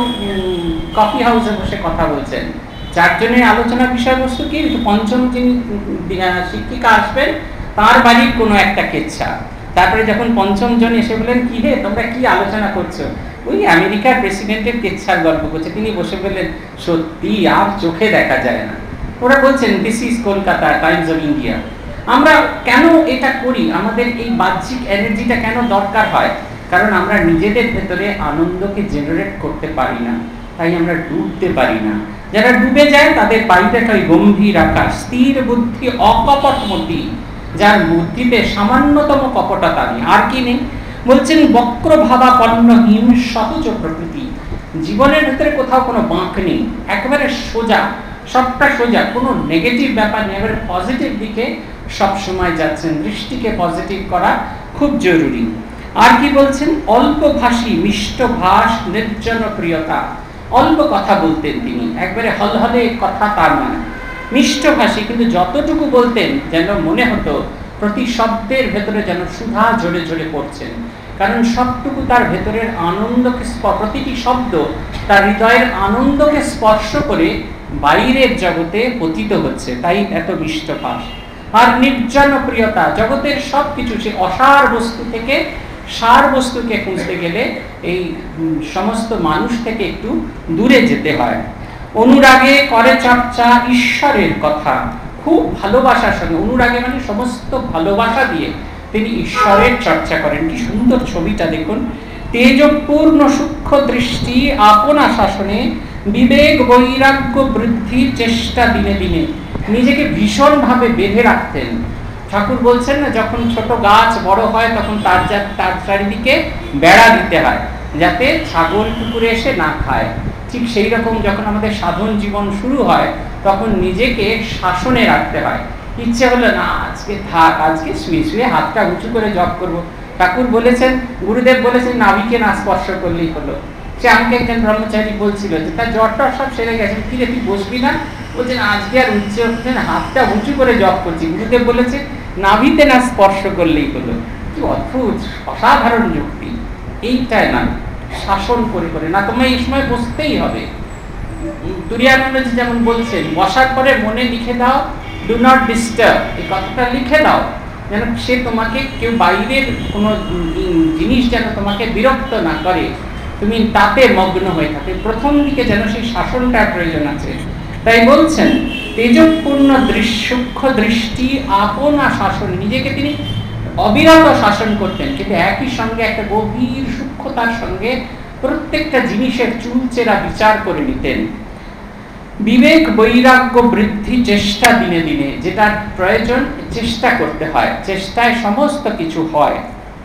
কফি হাউসে বসে কথা বলছেন। চারজনের আলোচনার বিষয়বস্তু কি, পঞ্চম যিনি শিক্ষিকা আসবেন তার বাড়ির কোনো একটা কেচ্ছা। তারপরে যখন পঞ্চম জন এসে বলেন কি হে তোমরা কি আলোচনা করছো, ওই আমেরিকার প্রেসিডেন্টের কেচ্ছার গল্প করছে। তিনি বসে বললেন সত্যি আর চোখে দেখা যায় না। ওরা বলছেন this is Kolkata, Times of India. আমরা কেন এটা করি, আমাদের এই বাহ্যিক এনার্জিটা কেন দরকার হয়? কারণ আমরা নিজেদের ভেতরে আনন্দকে জেনারেট করতে পারি না, তাই আমরা ডুবতে পারি না। যারা ডুবে যায় তাদের বাইরেটা ওই গম্ভীর আকাশ, স্থির বুদ্ধি অকপটমতি, যার বুদ্ধিতে সামান্যতম কপটতা নেই। আর কি নেই? বলছেন বক্র ভাবাপন্নহীন সহজ প্রকৃতি, জীবনের ভেতরে কোথাও কোনো বাঁক নেই, একেবারে সোজা, সবটা সোজা, কোনো নেগেটিভ ব্যাপার নেই, একেবারে পজিটিভ দিকে সবসময় যাচ্ছেন। দৃষ্টিকে পজিটিভ করা খুব জরুরি। আর কি বলছেন, অল্প ভাষী মিষ্ট ভাষ নির্জন প্রিয়তা, অল্প কথা বলতেন তিনি, একবারে হলহলে কথা তার নয়, মিষ্ট ভাষী, কিন্তু যতটুকু বলতেন যেন মনে হতো প্রতি শব্দের ভেতরে যেন সুধা ঝরে ঝরে পড়ছেন। কারণ সবটুকু তার ভেতরের আনন্দকে, প্রতিটি শব্দ তার হৃদয়ের আনন্দকে স্পর্শ করে বাইরের জগতে পতিত হচ্ছে, তাই এত মিষ্ট ভাষ। আর নির্জনপ্রিয়তা, জগতের সব কিছু, সে অসার বস্তু থেকে সার বস্তুকে খুঁজতে গেলে এই সমস্ত মানুষ থেকে একটু দূরে যেতে হয়। অনুরাগে করে চর্চা ঈশ্বরের কথা, খুব ভালোবাসার সঙ্গে, অনুরাগে মানে সমস্ত ভালোবাসা দিয়ে তিনি ঈশ্বরের চর্চা করেন। কি সুন্দর ছবিটা দেখুন। তেজপূর্ণ সূক্ষ্ম দৃষ্টি আপনা শাসনে বিবেক বৈরাগ্য বৃদ্ধির চেষ্টা দিনে দিনে, নিজেকে ভীষণ ভাবে বেঁধে রাখতেন। ঠাকুর বলছেন না, যখন ছোট গাছ বড় হয় তখন তার তার চারিদিকে বেড়া দিতে হয় যাতে ছাগল কুকুরে এসে না খায়। ঠিক সেই রকম যখন আমাদের সাধন জীবন শুরু হয় তখন নিজেকে শাসনে রাখতে হয়। ইচ্ছে হলো না আজকে থাক, আজকে শুয়ে শুয়ে হাতটা উঁচু করে জপ করব। ঠাকুর বলেছেন, গুরুদেব বলেছেন নাভিকে না স্পর্শ করলেই হলো। সে আমাকে একজন ব্রহ্মচারী বলছিল যে তার জ্বরটা সব সেরে গেছে, কি রে তুই বসবি না? বলছেন আজকে আর উচ্চ হাতটা উঁচু করে জপ করছি, গুরুদেব বলেছে নাভিতে না স্পর্শ করলেই হলো। কি অদ্ভুত অসাধারণ যুক্তি। এইটাই না, শাসন করে করে না, তোমায় এই সময় বসতেই হবে। তুরিয়ানন্দজি যেমন বলছেন, বসার পরে মনে লিখে দাও ডু নট ডিস্টার্ব, এই কথাটা লিখে দাও, যেন সে তোমাকে কেউ বাইরের কোনো জিনিস যেন তোমাকে বিরক্ত না করে, তুমি তাতে মগ্ন হয়ে থাকে। প্রথম দিকে যেন সেই শাসনটার প্রয়োজন আছে। তাই বলছেন তেজপূর্ণ সূক্ষ্ম দৃষ্টি আপনা শাসন, নিজেকে তিনি অবিরত শাসন করতেন, কিন্তু একই সঙ্গে একটা গভীর সূক্ষ্মতার সঙ্গে প্রত্যেকটা জিনিসের চুলচেরা বিচার করে নিতেন। বিবেক বৈরাগ্য বৃদ্ধি চেষ্টা দিনে দিনে, যেটা প্রয়োজন চেষ্টা করতে হয়, চেষ্টায় সমস্ত কিছু হয়।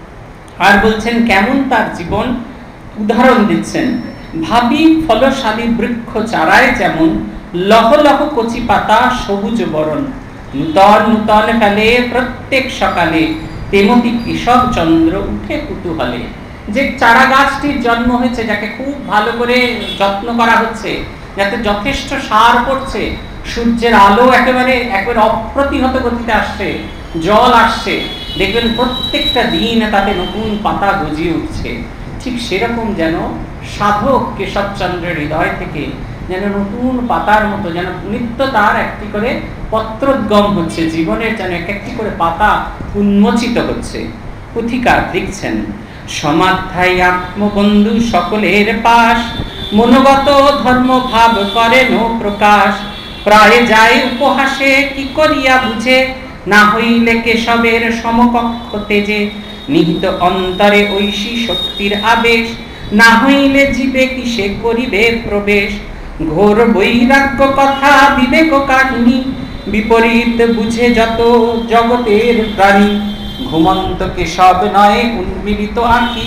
আর বলছেন কেমন তার জীবন, উদাহরণ দিচ্ছেন, ভাবি ফলশালী বৃক্ষ চারায় যেমন লহ লহ কচি পাতা সবুজ বরণ, নূতন নূতন ফেলে প্রত্যেক সকালে, তেমতি কেশব চন্দ্র উঠে কুতূহলে। যে চারা গাছটির জন্ম হয়েছে, যাকে খুব ভালো করে যত্ন করা হচ্ছে, যাতে যথেষ্ট সার পড়ছে, সূর্যের আলো একেবারে একেবারে অপ্রতিহত গতিতে আসছে, জল আসছে, দেখবেন প্রত্যেকটা দিন তাতে নতুন পাতা গজিয়ে উঠছে। ঠিক সেরকম যেন সাধক কেশবচন্দ্রের হৃদয় থেকে যেন নতুন পাতার মতো যেন নিত্য তার একটি করে পত্রোদ্গম হচ্ছে, জীবনের যেন এক একটি করে পাতা উন্মোচিত হচ্ছে। পুথিকার লিখছেন, সমাধ্যায় আত্মবন্ধু সকলের পাশ, মনোগত ধর্ম ভাব করেন প্রকাশ, প্রায় যায় উপহাসে কি করিয়া বুঝে, না হইলে কেশবের সমকক্ষ তেজে, নিহিত অন্তরে ঐশী শক্তির আবেশ, না হইলে জীবে কিসে করিবে প্রবেশ, ঘোর বৈরাগ্য কথা বিবেক কাহিনী, বিপরীত বুঝে যত জগতের প্রাণী, ঘুমন্ত কেশব নয় উন্মিলিত আঁখি,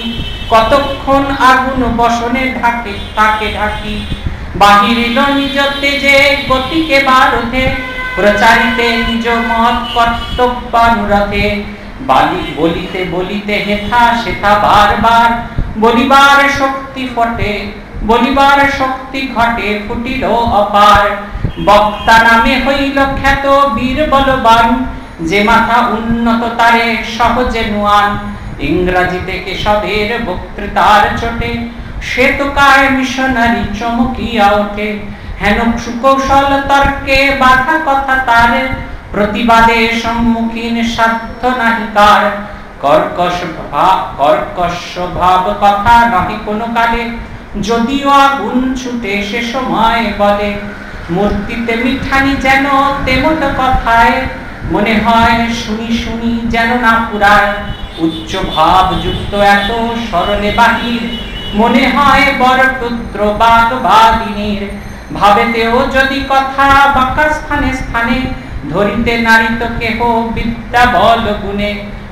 কতক্ষণ আগুন বসনে ঢাকে তাকে ঢাকি, বাহিরিল নিজ তেজে গতিকে বারথে, প্রচারিতে নিজ মত কর্তব্যানুরথে, বালি বলিতে বলিতে হেথা সেথা বারবার, বলিবার শক্তি ফটে বলিবার শক্তি ঘটে ফুটিল অপার, বক্তা নামে হইল খ্যাত বীর বলবান, যে মাথা উন্নত তারে সহজে নুয়ান, ইংরাজিতে কেশবের বক্তৃতার চোটে, সে তো কায় মিশনারি চমকিয়া ওঠে, হেন সুকৌশল তর্কে বাধা কথা তার, প্রতিবাদে সম্মুখীন সাধ্য নাহি কার, কর্কশ ভাব কর্কশ ভাব কথা নহে কোনো কালে, যদিও আগুন ছুটে সে সময় বলে, মূর্তিতে মিঠানি যেন তেমত কথায়, মনে হয় শুনি শুনি যেন না পুরায়, উচ্চ ভাব যুক্ত এত সরলে বাহির, মনে হয় বরপুত্র বাগবাদিনীর, ভাবেতেও যদি কথা বাঁকা স্থানে স্থানে, ধরিতে নারিত কেহ বিদ্যা বল গুণে,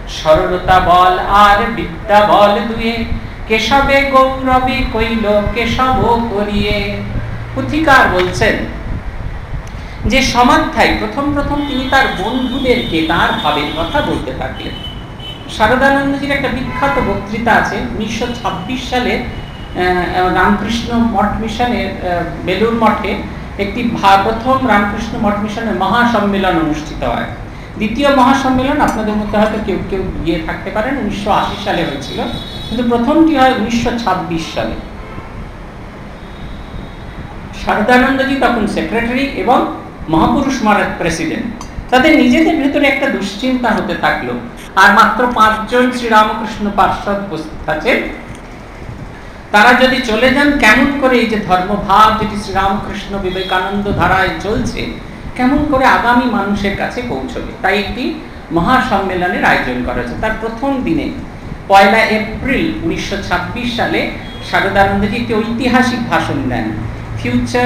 সরলতা বল আর বিদ্যা বল দুয়ে, কেশবে গৌরবে কইল কেশব করিয়ে। পুথিকার বলছেন যে সমাধ্যায় প্রথম প্রথম তিনি তার বন্ধুদেরকে তার ভাবের কথা বলতে থাকলেন। শারদানন্দজির একটা বিখ্যাত বক্তৃতা আছে, উনিশশো ছাব্বিশ সালে রামকৃষ্ণ মঠ মিশনের বেলুর মঠে একটি প্রথম রামকৃষ্ণ মঠ মিশনের মহাসম্মেলন অনুষ্ঠিত হয়। দ্বিতীয় মহাসম্মেলন আপনাদের মধ্যে হয়তো কেউ কেউ গিয়ে থাকতে পারেন, উনিশশো আশি সালে হয়েছিল, কিন্তু প্রথমটি হয় উনিশশো ছাব্বিশ সালে। শারদানন্দজি তখন সেক্রেটারি এবং মহাপুরুষ মহারাজ প্রেসিডেন্ট। তাদের নিজেদের ভেতরে একটা দুশ্চিন্তা হতে থাকলো। আর মাত্র পাঁচজন শ্রীরামকৃষ্ণ পার্ষদ উপস্থিত আছেন। তারা যদি চলে যান, কেমন করে এই যে ধর্মভাব যেটি শ্রীরামকৃষ্ণ বিবেকানন্দ ধারায় চলছে, কেমন করে আগামী মানুষের কাছে পৌঁছবে। তাই একটি মহাসম্মেলনের আয়োজন করা হয়েছে। তার প্রথম দিনে পয়লা এপ্রিল উনিশশো ছাব্বিশ সালে শারদানন্দজি একটি ঐতিহাসিক ভাষণ দেন, future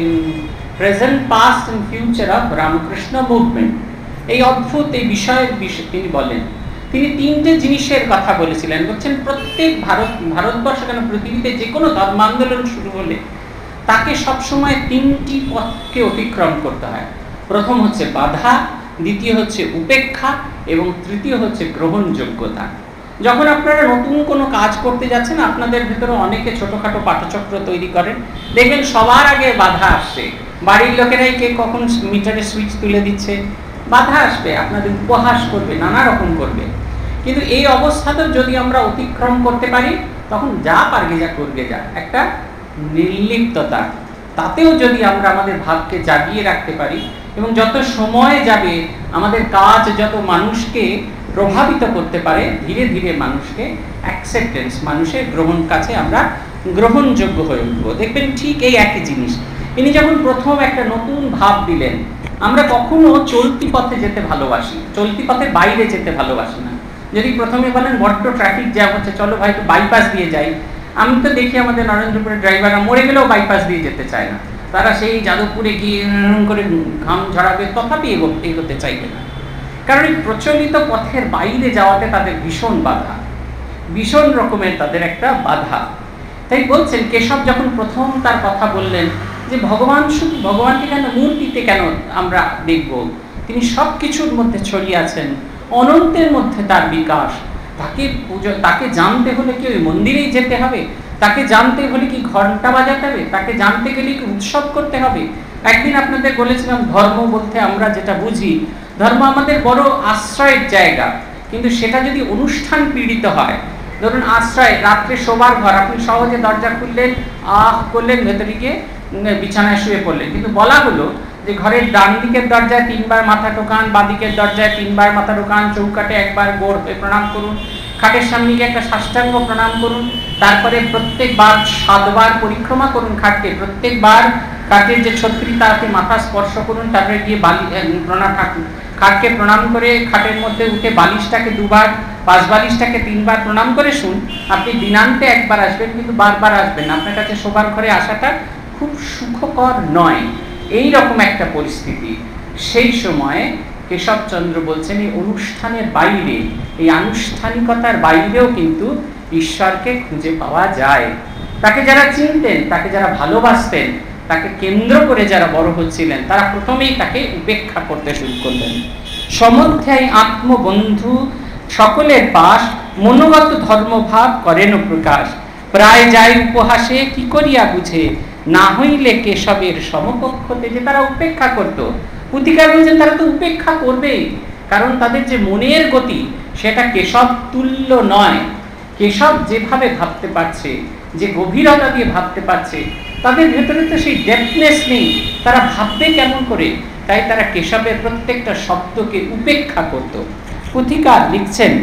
present past and future of Ramakrishna movement. এই অদ্ভুত এই বিষয়ের বিষয়ে তিনি বলেন, তিনি তিনটে জিনিসের কথা বলেছিলেন। বলছেন প্রত্যেক ভারত ভারতবর্ষ কেন পৃথিবীতে যে কোনো ধর্ম আন্দোলন শুরু হলে তাকে সবসময় তিনটি পথকে অতিক্রম করতে হয়। প্রথম হচ্ছে বাধা, দ্বিতীয় হচ্ছে উপেক্ষা এবং তৃতীয় হচ্ছে গ্রহণযোগ্যতা। যখন আপনারা নতুন কোনো কাজ করতে যাচ্ছেন, আপনাদের ভেতরে অনেকে ছোটখাটো পাঠচক্র তৈরি করেন, দেখবেন সবার আগে বাধা আসছে। বাড়ির লোকেরাই কে কখন মিটারের সুইচ তুলে দিচ্ছে, বাধা আসবে, আপনাদের উপহাস করবে, নানা রকম করবে। কিন্তু এই অবস্থাতে যদি আমরা অতিক্রম করতে পারি, তখন যা পারবে যা করবে যা, একটা নির্লিপ্ততা, তাতেও যদি আমরা আমাদের ভাবকে জাগিয়ে রাখতে পারি এবং যত সময় যাবে আমাদের কাজ যত মানুষকে প্রভাবিত করতে পারে, ধীরে ধীরে মানুষকে অ্যাকসেপ্টেন্স, মানুষের গ্রহণ কাছে আমরা গ্রহণযোগ্য হয়ে উঠবো। দেখবেন ঠিক এই একই জিনিস ইনি যখন প্রথম একটা নতুন ভাব দিলেন। আমরা কখনো চলতি পথে যেতে ভালোবাসি, চলতি পথের বাইরে যেতে ভালোবাসি না। যদি প্রথমে বলেন বড্ড ট্রাফিক জ্যাম হচ্ছে, চলো ভাই একটু বাইপাস দিয়ে যাই, আমি তো দেখি আমাদের নরেন্দ্রপুরের ড্রাইভাররা মরে গেলেও বাইপাস দিয়ে যেতে চায় না, তারা সেই যাদবপুরে গিয়ে করে ঘাম ঝরাবে, তথাপি এগোতে চাইবে না। কারণ এই প্রচলিত পথের বাইরে যাওয়াতে তাদের ভীষণ বাধা, ভীষণ রকমের তাদের একটা বাধা। তাই বলছেন কেশব যখন প্রথম তার কথা বললেন যে ভগবান শুধু ভগবানকে কেন মূর্তিতে কেন আমরা দেখব, তিনি সব কিছুর মধ্যে ছড়িয়ে আছেন, অনন্তের মধ্যে তার বিকাশ। তাকে পুজো তাকে জানতে হলে কি ওই মন্দিরেই যেতে হবে, তাকে জানতে হলে কি ঘন্টা বাজাতে হবে, তাকে জানতে গেলে কি উৎসব করতে হবে। একদিন আপনাদের বলেছিলাম ধর্ম বলতে আমরা যেটা বুঝি, ধর্ম আমাদের বড় আশ্রয়ের জায়গা, কিন্তু সেটা যদি অনুষ্ঠান পীড়িত হয়, ধরুন আশ্রয় রাত্রে শোবার ঘর, আপনি সহজে দরজা খুললেন, আহ করলেন, ভেতরে গিয়ে বিছানায় শুয়ে পড়লেন, কিন্তু বলা হলো যে ঘরের ডান দিকের দরজায় তিনবার মাথা টোকান, বাঁ দিকের দরজায় তিনবার মাথা টোকান, চৌকাটে একবার গোড় হয়ে প্রণাম করুন, খাটের সামনে গিয়ে একটা সাষ্টাঙ্গ প্রণাম করুন, তারপরে প্রত্যেকবার সাতবার পরিক্রমা করুন খাটকে, প্রত্যেকবার খাটের যে ছত্রী তাকে মাথা স্পর্শ করুন, তারপরে গিয়ে বালি প্রণাম খাটকে প্রণাম করে খাটের মধ্যে উঠে বালিশটাকে দুবার, পাঁচ বালিশটাকে তিনবার প্রণাম করে শুন, আপনি দিনান্তে একবার আসবেন, কিন্তু বারবার আসবেন না। আপনার কাছে শোবার ঘরে আসাটা খুব সুখকর নয়, এই রকম একটা পরিস্থিতি। সেই সময় কেশবচন্দ্র বলছেন এই অনুষ্ঠানের বাইরে, এই আনুষ্ঠানিকতার বাইরেও কিন্তু ঈশ্বরকে খুঁজে পাওয়া যায়। তাকে যারা চিনতেন, তাকে যারা ভালোবাসতেন, তাকে কেন্দ্র করে যারা বড় হচ্ছিলেন, তারা প্রথমেই তাকে উপেক্ষা করতে শুরু করলেন। সমধ্যায় আত্মবন্ধু সকলের পাশ, মনোগত ধর্মভাব করেন প্রকাশ, প্রায় যায় উপহাসে কি করিয়া বুঝে, না হইলে কেশবের সমকক্ষতে। যে তারা উপেক্ষা করত, পুতিকার বলছেন তারা তো উপেক্ষা করবেই, কারণ তাদের যে মনের গতি সেটা কেশব তুল্য নয়। কেশব যেভাবে ভাবতে পারছে, যে গভীরতা দিয়ে ভাবতে পারছে, তাদের ভেতরে তো সেই ডেপথনেস নেই, তারা ভাববে কেমন করে। তাই তারা কেশবের প্রত্যেকটা শব্দকে উপেক্ষা করত। পুতিকার লিখছেন,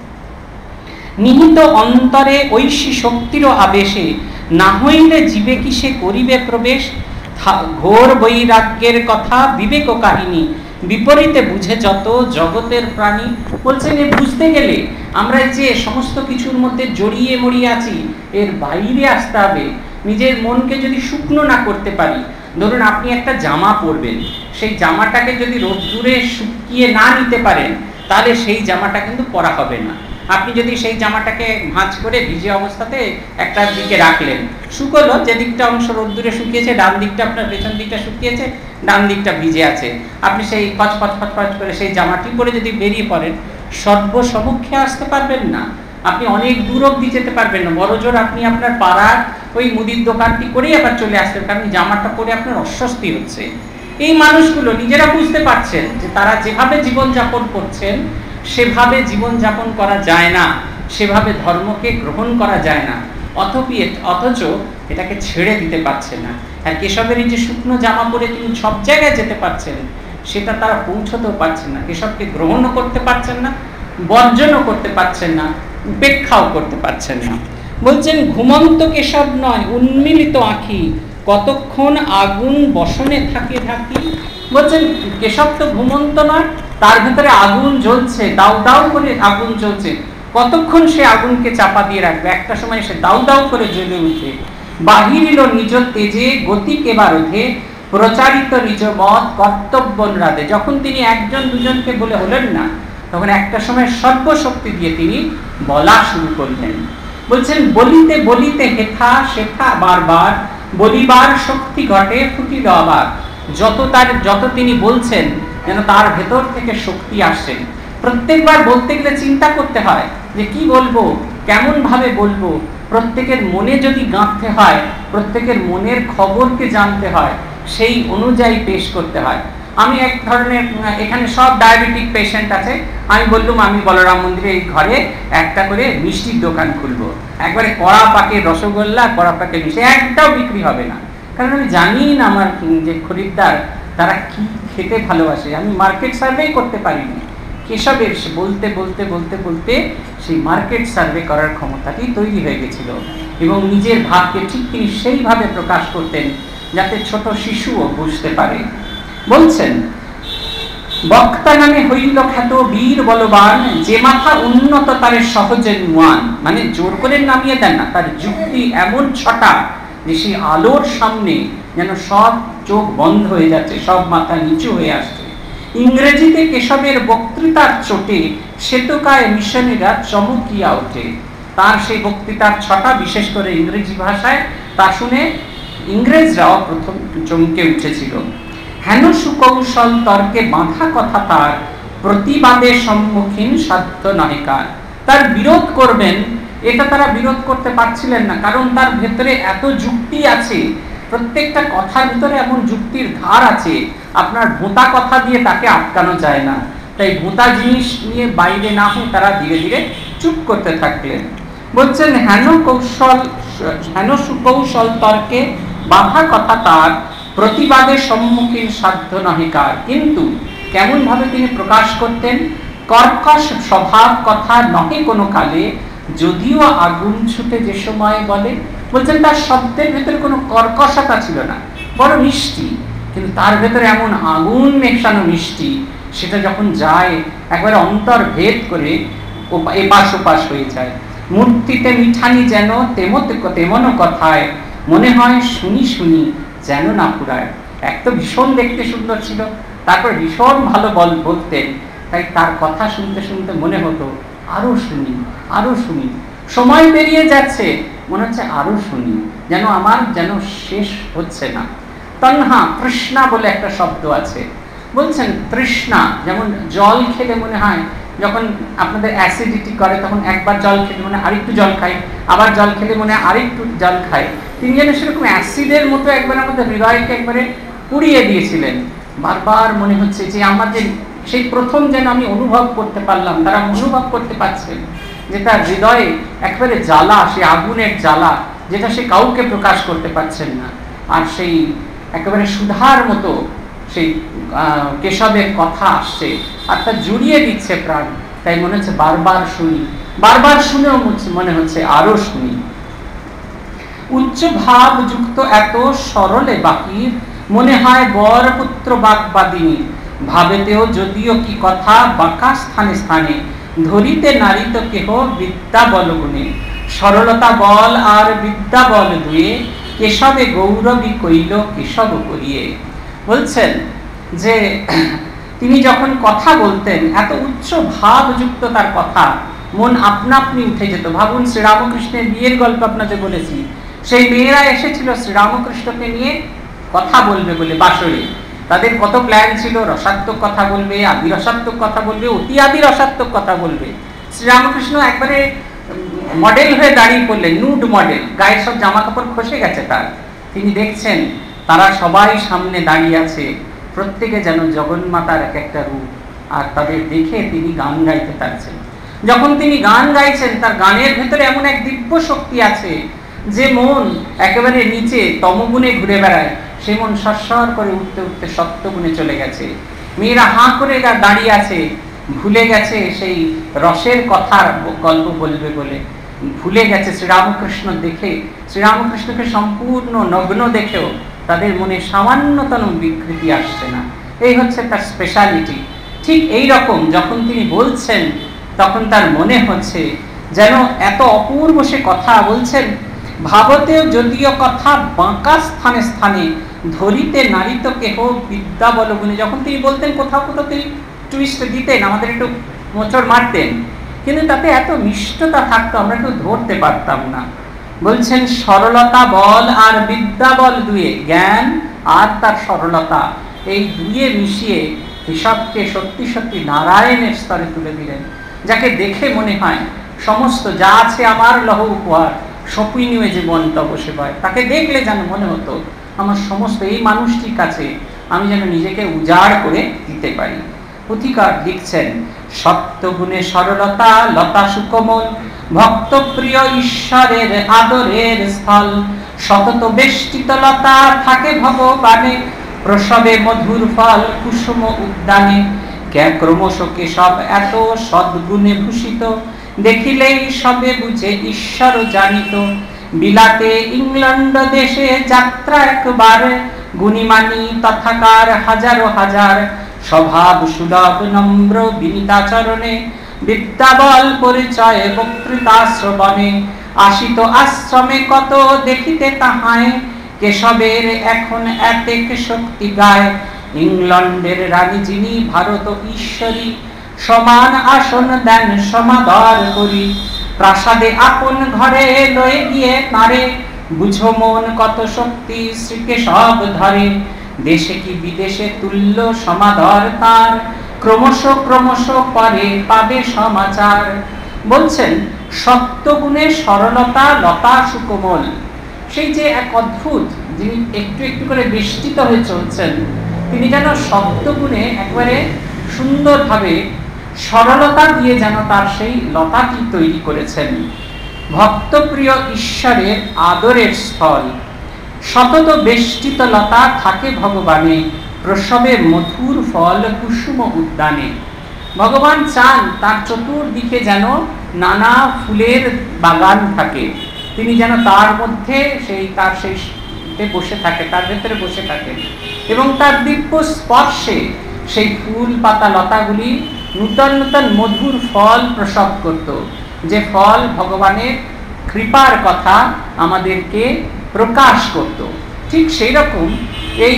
নিহিত অন্তরে ঐশী শক্তির আবেশে, না হইলে জীবে কি সে করিবে প্রবেশ, ঘোর বৈরাগ্যের কথা বিবেক কাহিনী, বিপরীতে বুঝে যত জগতের প্রাণী। বলছেন এ বুঝতে গেলে আমরা যে সমস্ত কিছুর মধ্যে জড়িয়ে মরিয়ে আছি, এর বাইরে আসতে হবে। নিজের মনকে যদি শুকনো না করতে পারি, ধরুন আপনি একটা জামা পরবেন, সেই জামাটাকে যদি রোদ্দুরে শুকিয়ে না নিতে পারেন, তাহলে সেই জামাটা কিন্তু পরা হবে না। আপনি যদি সেই জামাটাকে ভাঁজ করে ভিজে অবস্থাতে একটা দিকে রাখলেন, শুকলো, যে দিকটা অংশ রোদ্দুরে শুকিয়েছে, ডান দিকটা আপনার পেছন দিকটা শুকিয়েছে, ডান দিকটা ভিজে আছে, আপনি সেই ফচ ফচ ফচ ফচ করে সেই জামাটি পরে যদি বেরিয়ে পড়েন, সর্বসমক্ষে আসতে পারবেন না, আপনি অনেক দূর অব্দি যেতে পারবেন না। বড় জোর আপনি আপনার পাড়ার ওই মুদির দোকানটি করেই আবার চলে আসবেন, কারণ জামাটা পরে আপনার অস্বস্তি হচ্ছে। এই মানুষগুলো নিজেরা বুঝতে পারছেন যে তারা যেভাবে জীবনযাপন করছেন সেভাবে জীবনযাপন করা যায় না, সেভাবে ধর্মকে গ্রহণ করা যায় না, অথপি অথচ এটাকে ছেড়ে দিতে পারছে না। আর কেশবের এই যে শুকনো জামা পরে তিনি সব জায়গায় যেতে পারছেন, সেটা তারা পৌঁছতেও পারছেন না, কেশবকে গ্রহণও করতে পারছেন না, বর্জনও করতে পারছেন না, উপেক্ষাও করতে পারছেন না। বলছেন ঘুমন্ত কেশব নয় উন্মিলিত আঁখি, কতক্ষণ আগুন বসনে থাকে থাকি। বলছেন কেশব তো ঘুমন্ত নয়, তার ভিতরে আগুন জ্বলছে, দাউ দাউ করে আগুন জ্বলছে, কতক্ষণ সে আগুনকে চাপা দিয়ে রাখবে, একটা সময় সে দাউ দাউ করে জ্বলে উঠে। বাহিরিল নিজ তেজে গতি কেবা রোধে, প্রচারিত নিজ মত কর্তব্য রাধে। যখন তিনি একজন দুজনকে বলে হলেন না, তখন একটা সময় সর্বশক্তি দিয়ে তিনি বলা শুরু করলেন। বলছেন বলিতে বলিতে হেথা শেখা বারবার, বলিবার শক্তি ঘটে ফুটিল আবার। যত তার যত তিনি বলছেন যেন তার ভেতর থেকে শক্তি আসছে। প্রত্যেকবার বলতে গেলে চিন্তা করতে হয় যে কি বলবো, কেমন ভাবে বলবো, প্রত্যেকের মনে যদি গাঁথতে হয়, প্রত্যেকের মনের খবরকে জানতে হয়, সেই অনুযায়ী পেশ করতে হয়। আমি এক ধরনের, এখানে সব ডায়াবেটিক পেশেন্ট আছে, আমি বললাম আমি বলরাম মন্দিরে এই ঘরে একটা করে মিষ্টির দোকান খুলবো, একবারে কড়া পাকে রসগোল্লা, কড়া পাকে মিষ্টি, একটাও বিক্রি হবে না, কারণ আমি জানি না আমার যে খরিদ্দার তারা কি খেতে ভালোবাসে। আমি মার্কেট সার্ভে করতে পারিনি। কেশবের বলতে বলতে বলতে বলতে সেই মার্কেট সার্ভে করার ক্ষমতাটি তৈরি হয়ে গেছিল, এবং নিজের ভাবকে ঠিক তিনি সেইভাবে প্রকাশ করতেন যাতে ছোট শিশুও বুঝতে পারে। বলছেন বক্তা নামে হইল খ্যাত বীর বলবান, যে মাথা উন্নত তারে সহজে নুয়ান। মানে জোর করে নামিয়ে দেন না, তার যুক্তি এমন ছটা যে সেই আলোর সামনে যেন সব চোখ বন্ধ হয়ে যাচ্ছে, সব মাথা নিচু হয়ে আসছে। ইংরেজিতে কেশবের বক্তৃতার চোটে শ্বেতকায় মিশনেরা চমকিয়া ওঠে। তার সেই বক্তৃতার ছটা, বিশেষ করে ইংরেজি ভাষায়, তা শুনে ইংরেজরাও প্রথম চমকে উঠেছিল। হেন সুকৌশল তর্কে বাঁধা কথা তার, প্রতিবাদে সম্মুখীন সাধ্য নাহিকার। তার বিরোধ করবেন এটা তারা বিরোধ করতে পারছিলেন না, কারণ তার ভেতরে এত যুক্তি আছে, প্রত্যেকটা কথার ভিতরে এমন যুক্তির ধার আছে, আপনার ভোঁতা কথা দিয়ে তাকে আটকানো যায় না। তাই ভোঁতা জিনিস নিয়ে বাইরে না হয়ে তারা ধীরে ধীরে চুপ করতে থাকলেন। বলছেন হেন কৌশল হেন সুকৌশল তর্কে বাঁধা কথা তার, প্রতিবাদের সম্মুখীন সাধ্য নহিকার। কিন্তু কেমন ভাবে তিনি প্রকাশ করতেন, কর্কশ স্বভাব কথা নহে কোনো কালে, যদিও আগুন ছুটে যে সময় বলে। বলছেন তার শব্দের ভেতরে কোনো কর্কশতা ছিল না, বড় মিষ্টি, কিন্তু তার ভেতরে এমন আগুন মেশানো মিষ্টি, সেটা যখন যায় একবারে অন্তর ভেদ করে এপাশ ওপাশ হয়ে যায়। মূর্তিতে মিঠানি যেন তেমন তেমন কথায়, মনে হয় শুনি শুনি যেন না পুরায়। এক তো ভীষণ দেখতে সুন্দর ছিল, তারপর ভীষণ ভালো বল বলতেন, তাই তার কথা শুনতে শুনতে মনে হতো আরো শুনি আরো শুনি। সময় পেরিয়ে যাচ্ছে, মনে হচ্ছে আরো শুনি, যেন আমার যেন শেষ হচ্ছে না। তন্হা তৃষ্ণা বলে একটা শব্দ আছে। বলছেন তৃষ্ণা যেমন জল খেলে মনে হয়, যখন আপনাদের অ্যাসিডিটি করে তখন একবার জল খেলে মনে হয় আরেকটু জল খাই, আবার জল খেলে মনে হয় আরেকটু জল খাই। তিনি যেন সেরকম অ্যাসিডের মতো একবার আমাদের হৃদয়কে একবারে পুড়িয়ে দিয়েছিলেন। বারবার মনে হচ্ছে যে আমাদের সেই প্রথম যেন আমি অনুভব করতে পারলাম, তারা অনুভব করতে পারছেন যে তার হৃদয়ে একবারে জ্বালা, সেই আগুনের জ্বালা, যেটা সে কাউকে প্রকাশ করতে পারছেন না। আর সেই একেবারে সুধার মতো সেই কেশবের কথা আসছে, আর তা জুড়িয়ে দিচ্ছে প্রাণ। তাই মনে হচ্ছে বারবার শুনি, বারবার শুনেও মনে হচ্ছে আরো শুনি। উচ্চ ভাব যুক্ত এত সরলে বাকির, মনে হয় বর পুত্র বাগবাদিনী। ভাবেতেও যদিও কি কথা বাঁকা স্থানে স্থানে, ধরিতে নারীত কেহ বিদ্যা বল গুণে। সরলতা বল আর বিদ্যা বল দুয়ে, কেশবে গৌরবী কইল কেশব করিয়ে। বলছেন যে তিনি যখন কথা বলতেন এত উচ্চ ভাবযুক্ত তার কথা, মন আপনা আপনি উঠে যেত। ভাবুন শ্রীরামকৃষ্ণের বিয়ের গল্প আপনাদের বলেছি, সেই মেয়েরা এসেছিল শ্রীরামকৃষ্ণকে নিয়ে কথা বলবে বলে বাসরে। তাদের কত প্ল্যান ছিল, রসাত্মক কথা বলবে, আদি রসাত্মক কথা বলবে, অতি আদি রসাত্মক কথা বলবে। শ্রীরামকৃষ্ণ একবারে মডেল হয়ে দাঁড়িয়ে পড়লেন, নুড মডেল, গায়ের সব জামা কাপড় খসে গেছে তার। তিনি দেখছেন তারা সবাই সামনে দাঁড়িয়ে আছে, প্রত্যেকে যেন জগন্মাতার এক একটা রূপ, আর তাদের দেখে তিনি গান গাইতে পারছেন। যখন তিনি গান গাইছেন তার গানের ভেতরে এমন এক দিব্য শক্তি আছে যে মন একেবারে নিচে তমগুণে ঘুরে বেড়ায়, সে মন সরসর করে উঠতে উঠতে সত্যগুণে চলে গেছে। মেয়েরা হাঁ করে দাঁড়িয়ে আছে, ভুলে গেছে সেই রসের কথার গল্প বলবে বলে, ভুলে গেছে শ্রীরামকৃষ্ণ দেখে, শ্রীরামকৃষ্ণকে সম্পূর্ণ নগ্ন দেখেও তাদের মনে সামান্যতম বিকৃতি আসছে না। এই হচ্ছে তার স্পেশালিটি। ঠিক এই রকম যখন তিনি বলছেন তখন তার মনে হচ্ছে যেন এত অপূর্ব সে কথা বলছেন, ভাবতেও যদিও কথা বাঁকা স্থানে স্থানে ধরিতে নারিত কেহ বিদ্যা বলগুণে। যখন তিনি বলতেন কোথাও কোথাও তিনি টুইস্ট দিতেন, আমাদের একটু মোচড় মারতেন, কিন্তু তাতে এত মিষ্টতা থাকতো আমরা একটু ধরতে পারতাম না। বলছেন সরলতা বল আর বিদ্যা বল দুয়ে, জ্ঞান আর তার সরলতা এই দুয়ে মিশিয়ে হিসাবকে সত্যি সত্যি নারায়ণের স্তরে তুলে দিলেন, যাকে দেখে মনে হয় সমস্ত যা আছে আমার লহ উপহার সপুই নিয়ে যে মন তব সেবায়। তাকে দেখলে যেন মনে হতো আমার সমস্ত এই মানুষটির কাছে আমি যেন নিজেকে উজাড় করে দিতে পারি। পুথিকার লিখছেন সত্যগুণে সরলতা লতা সুকোমল, ভক্তপ্রিয় ঈশ্বরের আদরের স্থল, সতত বেষ্টিত লতা থাকে ভগবানে, প্রসবে মধুর ফল কুসুম উদ্যানে, কে ক্রমশ কেশব এত সদ্গুণে ভূষিত, দেখিলেই সবে বুঝে ঈশ্বর জানিত, বিলাতে ইংল্যান্ড দেশে যাত্রা একবার, গুণীমানী তথাকার হাজারো হাজার, স্বভাব সুলভ নম্র বিনীতাচরণে, বিদ্যাবল পরিচয় বক্তৃতা শ্রবণে, আসিত আশ্রমে কত দেখিতে তাহায়, কেশবের এখন এতেক শক্তি গায়, ইংল্যান্ডের রানী যিনি ভারত ঈশ্বরী, সমান আসন দেন সমাদর করি, প্রাসাদে আপন ঘরে লয়ে গিয়ে তারে, বুঝো মন কত শক্তি শ্রীকেশব ধরে, দেশে কি বিদেশে তুল্য সমাদর তার, ক্রমশ ক্রমশ পরে পাবে সমাচার। বলছেন সত্যগুণে সরলতা লতা সুকোমল, সেই যে এক অদ্ভুত যিনি একটু একটু করে বেষ্টিত হয়ে চলছেন, তিনি যেন সত্যগুণে একবারে সুন্দরভাবে সরলতা দিয়ে যেন তার সেই লতাটি তৈরি করেছেন। ভক্তপ্রিয় ঈশ্বরের আদরের স্থল, সতত বেষ্টিত লতা থাকে ভগবানে, প্রসবে মধুর ফল কুসুম উদ্যানে। ভগবান চান তার চতুর্দিকে যেন নানা ফুলের বাগান থাকে, তিনি যেন তার মধ্যে সেই তার সেই বসে থাকে, তার ভেতরে বসে থাকেন, এবং তার দিব্য স্পর্শে সেই ফুল পাতা লতাগুলি নূতন নূতন মধুর ফল প্রসব করত, যে ফল ভগবানের কৃপার কথা আমাদেরকে প্রকাশ করত। ঠিক সেই রকম এই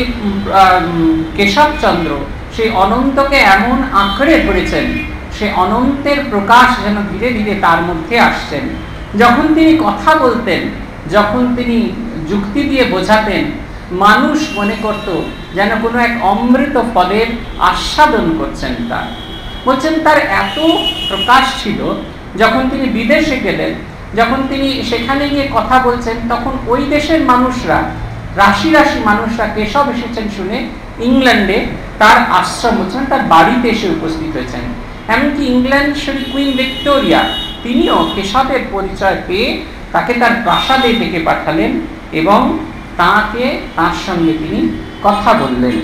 কেশবচন্দ্র সেই অনন্তকে এমন আঁকড়ে ধরেছেন, সে অনন্তের প্রকাশ যেন ধীরে ধীরে তার মধ্যে আসছেন। যখন তিনি কথা বলতেন, যখন তিনি যুক্তি দিয়ে বোঝাতেন, মানুষ মনে করত যেন কোনো এক অমৃত ফলের আস্বাদন করছেন। তার বলছেন তার এত প্রকাশ ছিল, যখন তিনি বিদেশে গেলেন, যখন তিনি সেখানে গিয়ে কথা বলছেন, তখন ওই দেশের মানুষরা, রাশি রাশি মানুষরা কেশব এসেছেন শুনে ইংল্যান্ডে তার আশ্রম হচ্ছেন, তার বাড়িতে এসে উপস্থিত হয়েছেন। এমনকি ইংল্যান্ড শ্রী কুইন ভিক্টোরিয়া তিনিও কেশবের পরিচয় পেয়ে তাকে তার প্রাসাদে ডেকে পাঠালেন এবং তাকে তার সঙ্গে তিনি কথা বললেন।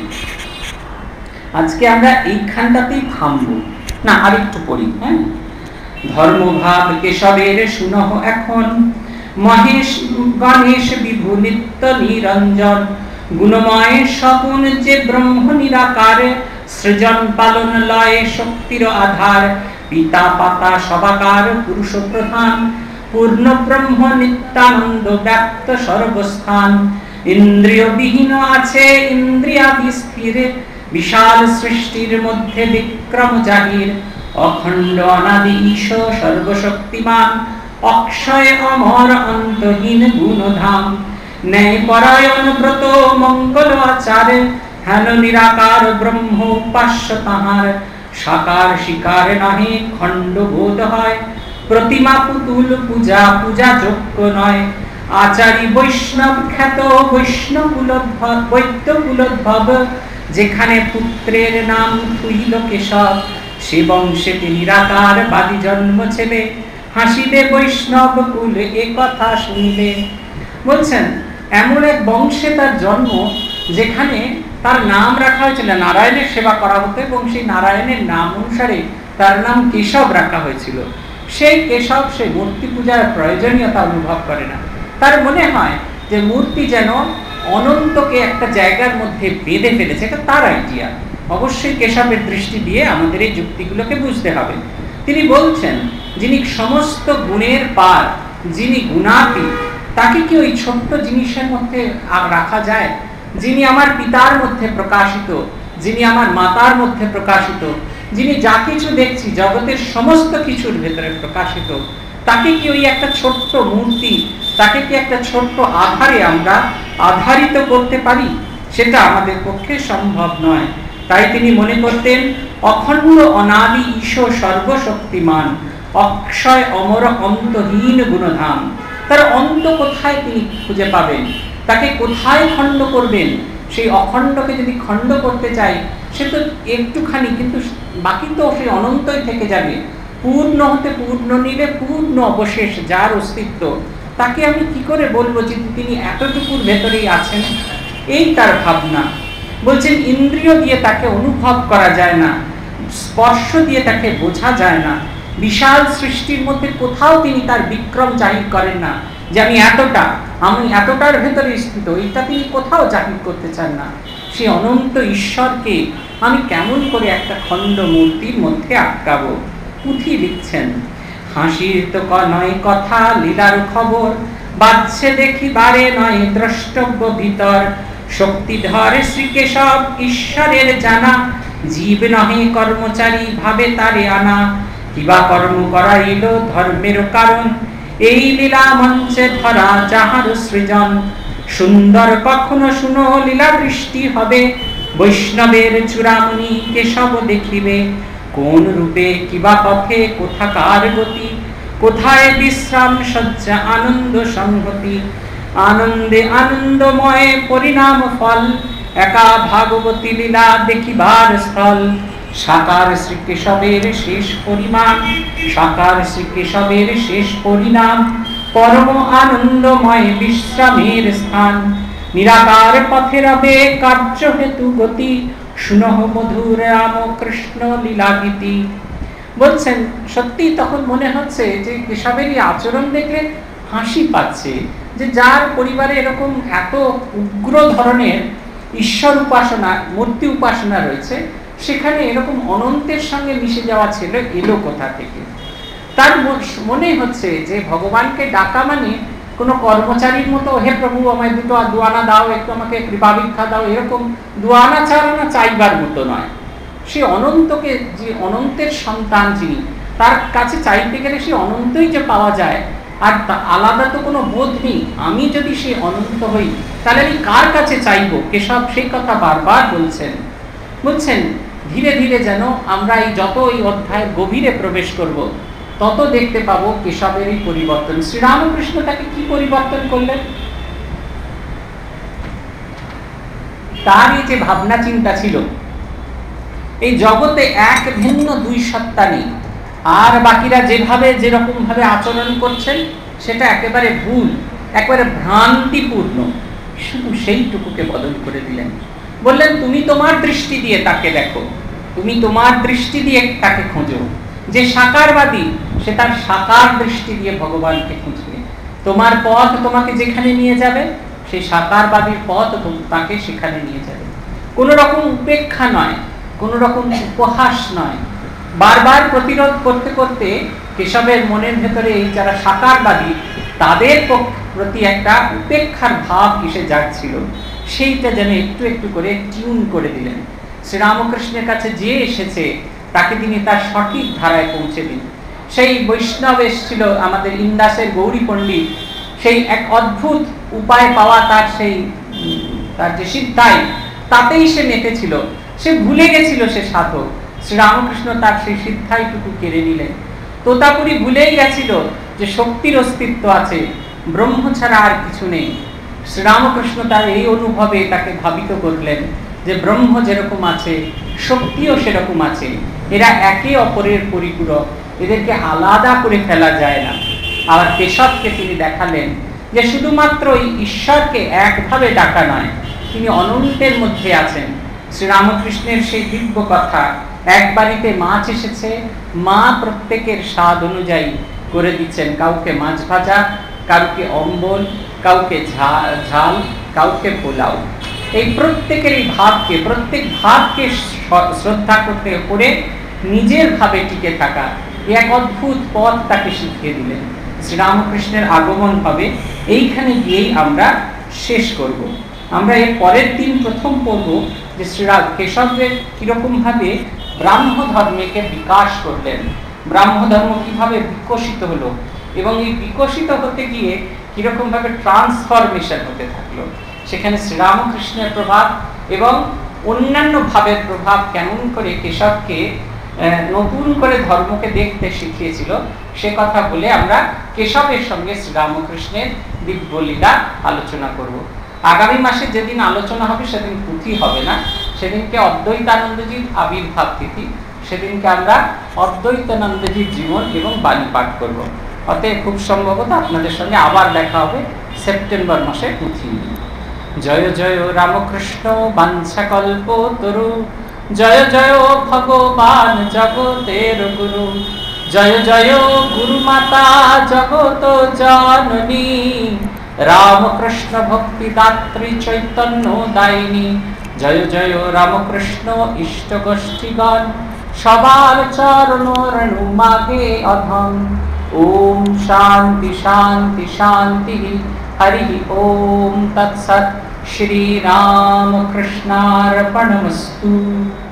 আজকে আমরা এইখানটাতেই থামবো না, আরেকটু পড়ি। হ্যাঁ, ধর্মভাব কেশবের শুনহ এখন, মহেশ গণেশ বিভু নিত্য নিরঞ্জন, গুণময় সগুণ যে ব্রহ্ম নিরাকার, সৃজন পালন লয়ে শক্তির আধার, পিতা পাতা সবাকার পুরুষ প্রধান, পূর্ণ ব্রহ্ম নিত্যানন্দ ব্যক্ত সর্বস্থান, ইন্দ্রিয় বিহীন আছে ইন্দ্রিয়াদি স্থির, বিশাল সৃষ্টির মধ্যে বিক্রম জাহির, অখণ্ড অনাদি ঈশ সর্বশক্তিমান, অক্ষয় অমর অন্তহীন গুণধাম, ন্যায় পরায়ণ ব্রত মঙ্গল আচারে, হেন নিরাকার ব্রহ্ম উপাস্য তাহার, সাকার শিকার নাহি খণ্ড বোধ হয়, প্রতিমা পুতুল পূজা পূজা যোগ্য নয়, আচারী বৈষ্ণব খ্যাত বৈষ্ণকুলোদ্ভব বৈদ্যকুলোদ্ভব, যেখানে পুত্রের নাম তুইল কেশব, সে বংশে নিরাকার বাদী জন্ম ছেলে, হাসিবে বৈষ্ণব কুল এ কথা শুনিলে। বলছেন এমন এক বংশে তার জন্ম যেখানে তার নাম রাখা হয়েছিল, নারায়ণের সেবা করা হতো এবং সেই নারায়ণের নাম অনুসারে তার নাম কেশব রাখা হয়েছিল। সেই কেশব সে মূর্তি পূজার প্রয়োজনীয়তা অনুভব করে না। তার মনে হয় যে মূর্তি যেন অনন্তকে একটা জায়গার মধ্যে বেঁধে ফেলেছে, এটা তার আইডিয়া। অবশ্যই কেশবের দৃষ্টি দিয়ে আমাদের এই যুক্তিগুলোকে বুঝতে হবে। তিনি বলছেন, যিনি সমস্ত গুণের পার, যিনি গুণাতীত, তাকে কি ওই ছোট্ট জিনিসের মধ্যে রাখা যায়? যিনি আমার পিতার মধ্যে প্রকাশিত, যিনি আমার মাতার মধ্যে প্রকাশিত, যিনি যা কিছু দেখছি জগতের সমস্ত কিছুর ভেতরে প্রকাশিত, তাকে কি ওই একটা ছোট্ট মূর্তি, তাকে কি একটা ছোট্ট আধারে আমরা আধারিত করতে পারি? সেটা আমাদের পক্ষে সম্ভব নয়। তাই তিনি মনে করতেন, অখণ্ড অনাদি ঈশ্বর সর্বশক্তিমান, অক্ষয় অমর অন্তহীন গুণধাম। তার অন্ত কোথায় তিনি খুঁজে পাবেন? তাকে কোথায় খণ্ড করবেন? সেই অখণ্ডকে যদি খণ্ড করতে চাই, সে তো একটুখানি, কিন্তু বাকি তো সেই অনন্তই থেকে যাবে। পূর্ণ হতে পূর্ণ নিলে পূর্ণ অবশেষ যার অস্তিত্ব, তাকে আমি কি করে বলবো যে তিনি এতটুকুর ভেতরেই আছেন? এই তার ভাবনা। বলছেন, ইন্দ্রিয় দিয়ে তাকে অনুভব করা যায় না, স্পর্শ দিয়ে তাকে বোঝা যায় না। বিশাল সৃষ্টির মধ্যে কোথাও তিনি তার বিক্রম জাহির করেন না, যে আমি এতটা, আমি এতটার ভেতরে স্থিত, এটা তিনি কোথাও জাহির করতে চান না। সেই অনন্ত ঈশ্বরকে আমি কেমন করে একটা খণ্ড মূর্তির মধ্যে আটকাবো? পুঁথি লিখছেন, হাসির তো নয় কথা, লীলার খবর বাজছে দেখি বারে, নয় দ্রষ্টব্য ভিতর, শক্তিধর শ্রীকেশব ঈশ্বরের জানা, জীব নহে কর্মচারী ভাবে তারে আনা, কিবা কর্ম করাইল ধর্মের কারণ, এই লীলা মঞ্চে ধরা যাহার সৃজন, সুন্দর কখনো শুনো লীলা দৃষ্টি হবে, বৈষ্ণবের চূড়ামণি কেশব দেখিবে, কোন রূপে কিবা পথে কোথাকার গতি, কোথায় বিশ্রাম সজ্জা আনন্দ সংহতি, আনন্দে আনন্দময় পরিণাম ফল, একা ভাগবতী লীলা দেখিবার স্থল, সাকার শ্রীকেশবের শেষ পরিমাণ, সাকার শ্রীকেশবের শেষ পরিণাম, পরম আনন্দময় বিশ্রামের স্থান, নিরাকার পথে রবে কার্য হেতু গতি, শুনহ মধুর রামকৃষ্ণ লীলা গীতি। বলছেন, সত্যি তখন মনে হচ্ছে যে কেশবেরই আচরণ দেখলে হাসি পাচ্ছে, যে যার পরিবারে এরকম এত উগ্র ধরনের ঈশ্বর উপাসনা, মূর্তি উপাসনা রয়েছে, সেখানে এরকম অনন্তের সঙ্গে মিশে যাওয়া ছেলে এলো কোথা থেকে? তার মনে হচ্ছে যে ভগবানকে ডাকা মানে কোনো কর্মচারীর মতো, হে প্রভু আমায় দুটো দুয়ানা দাও, একটু আমাকে কৃপা ভিক্ষা দাও, এরকম দুয়ানা চারানা চাইবার মতো নয়। সে অনন্তকে, যে অনন্তের সন্তান যিনি, তার কাছে চাইতে গেলে সে অনন্তই যে পাওয়া যায়, আর আলাদা তো কোনো বোধ নেই। আমি যদি সে অনন্ত হই, তাহলে আমি কার কাছে চাইব? কেশব সেই কথা বারবার বলছেন। বলছেন, ধীরে ধীরে যেন আমরা এই যত এই অধ্যায়ের গভীরে প্রবেশ করব, তত দেখতে পাবো কেশবের এই পরিবর্তন। শ্রীরামকৃষ্ণ তাকে কি পরিবর্তন করলেন? তার এই যে ভাবনা চিন্তা ছিল, এই জগতে এক ভিন্ন দুই সত্তা নেই, আর বাকিরা যেভাবে যেরকম ভাবে আচরণ করছেন সেটা একেবারে ভুল, একেবারে ভ্রান্তিপূর্ণ। শুধু সেইটুকুকে বদল করে দিলেন। বললেন, তুমি তোমার দৃষ্টি দিয়ে তাকে দেখো, তুমি তোমার দৃষ্টি দিয়ে তাকে খোঁজো। যে সাকারবাদী, সে তার সাকার দৃষ্টি দিয়ে ভগবানকে খুঁজবে। তোমার পথ তোমাকে যেখানে নিয়ে যাবে, সেই সাকারবাদীর পথ তাকে সেখানে নিয়ে যাবে। কোনো রকম উপেক্ষা নয়, কোনো রকম উপহাস নয়। বারবার প্রতিরোধ করতে করতে কেশবের মনের ভেতরে এই যারা সাকারবাদী, তাদের প্রতি একটা উপেক্ষার ভাব এসে যাচ্ছিল, সেইটা যেন একটু একটু করে টিউন করে দিলেন। শ্রীরামকৃষ্ণের কাছে যে এসেছে তাকে তিনি তার সঠিক ধারায় পৌঁছে দিন। সেই বৈষ্ণব এসেছিল আমাদের ইন্দাসের গৌরী পণ্ডিত, সেই এক অদ্ভুত উপায় পাওয়া তার সেই তার যে সিদ্ধাই, তাতেই সে মেতেছিল। সে ভুলে গেছিল সে সাধক। শ্রীরামকৃষ্ণ তার সেই সিদ্ধাইটুকু কেড়ে নিলেন। তোতাপুরি ভুলেই গেছিল যে শক্তির অস্তিত্ব আছে, ব্রহ্ম ছাড়া আর কিছু নেই। শ্রীরামকৃষ্ণ তার এই অনুভবে তাকে ভাবিত করলেন যে ব্রহ্ম যেরকম আছে, শক্তিও সেরকম আছে, এরা একে অপরের পরিপূরক, এদেরকে আলাদা করে ফেলা যায় না। আর কেশবকে তিনি দেখালেন যে শুধুমাত্র এই ঈশ্বরকে একভাবে ডাকা নয়, তিনি অনন্তের মধ্যে আছেন। শ্রী রামকৃষ্ণের সেই দিব্য কথা, এক বাড়িতে মাছ এসেছে, মা প্রত্যেকের স্বাদ অনুযায়ী করে দিচ্ছেন, কাউকে মাছ ভাজা, কাউকে অম্বল, কাউকে ঝাল, কাউকে পোলাও। এই প্রত্যেকের এই ভাবকে, প্রত্যেক ভাবকে শ্রদ্ধা করতে করে নিজের ভাবে টিকে থাকা, এক অদ্ভুত পথ তাকে শিখিয়ে দিলেন। শ্রীরামকৃষ্ণের আগমন হবে এইখানে গিয়েই আমরা শেষ করব। আমরা এর পরের দিন প্রথম পড়ব যে শ্রীরাম কেশবদেব কিরকম ভাবে ব্রাহ্ম ধর্মকে বিকাশ করলেন, ব্রাহ্ম ধর্ম কিভাবে বিকশিত হলো এবং এই বিকশিত হতে গিয়ে কিরকম ভাবে ট্রান্সফরমেশন হতে থাকলো, সেখানে শ্রীরামকৃষ্ণের প্রভাব এবং অন্যান্য ভাবের প্রভাব কেমন করে কেশবকে নতুন করে ধর্মকে দেখতে শিখিয়েছিল, সে কথা বলে আমরা কেশবের সঙ্গে শ্রীরামকৃষ্ণের দিব্য লীলা আলোচনা করব। আগামী মাসে যেদিন আলোচনা হবে সেদিন পুঁথি হবে না, সেদিনকে অদ্বৈতানন্দজির আবির্ভাব তিথি, সেদিনকে আমরা অদ্বৈতানন্দজির জীবন এবং বাণী পাঠ করব। অতএব খুব সম্ভবত আপনাদের সঙ্গে আবার দেখা হবে সেপ্টেম্বর মাসে পুঁথি নিয়ে। জয় জয় রামকৃষ্ণ বাঞ্ছাকল্পতরু, জয় জয় ভগবান জগতের গুরু, জয় জয় গুরু মাতা জগত জননী, রামকৃষ্ণ ভক্তি দাত্রী চৈতন্য দায়িনী, জয় জয় রামকৃষ্ণ ইষ্ট গোষ্ঠীগণ, সবার চরণ রেণু মাগে অধম। ওম শান্তি শান্তি শান্তি, হরি ওম তৎসৎ। শ্রী রামকৃষ্ণার্পণমস্তু।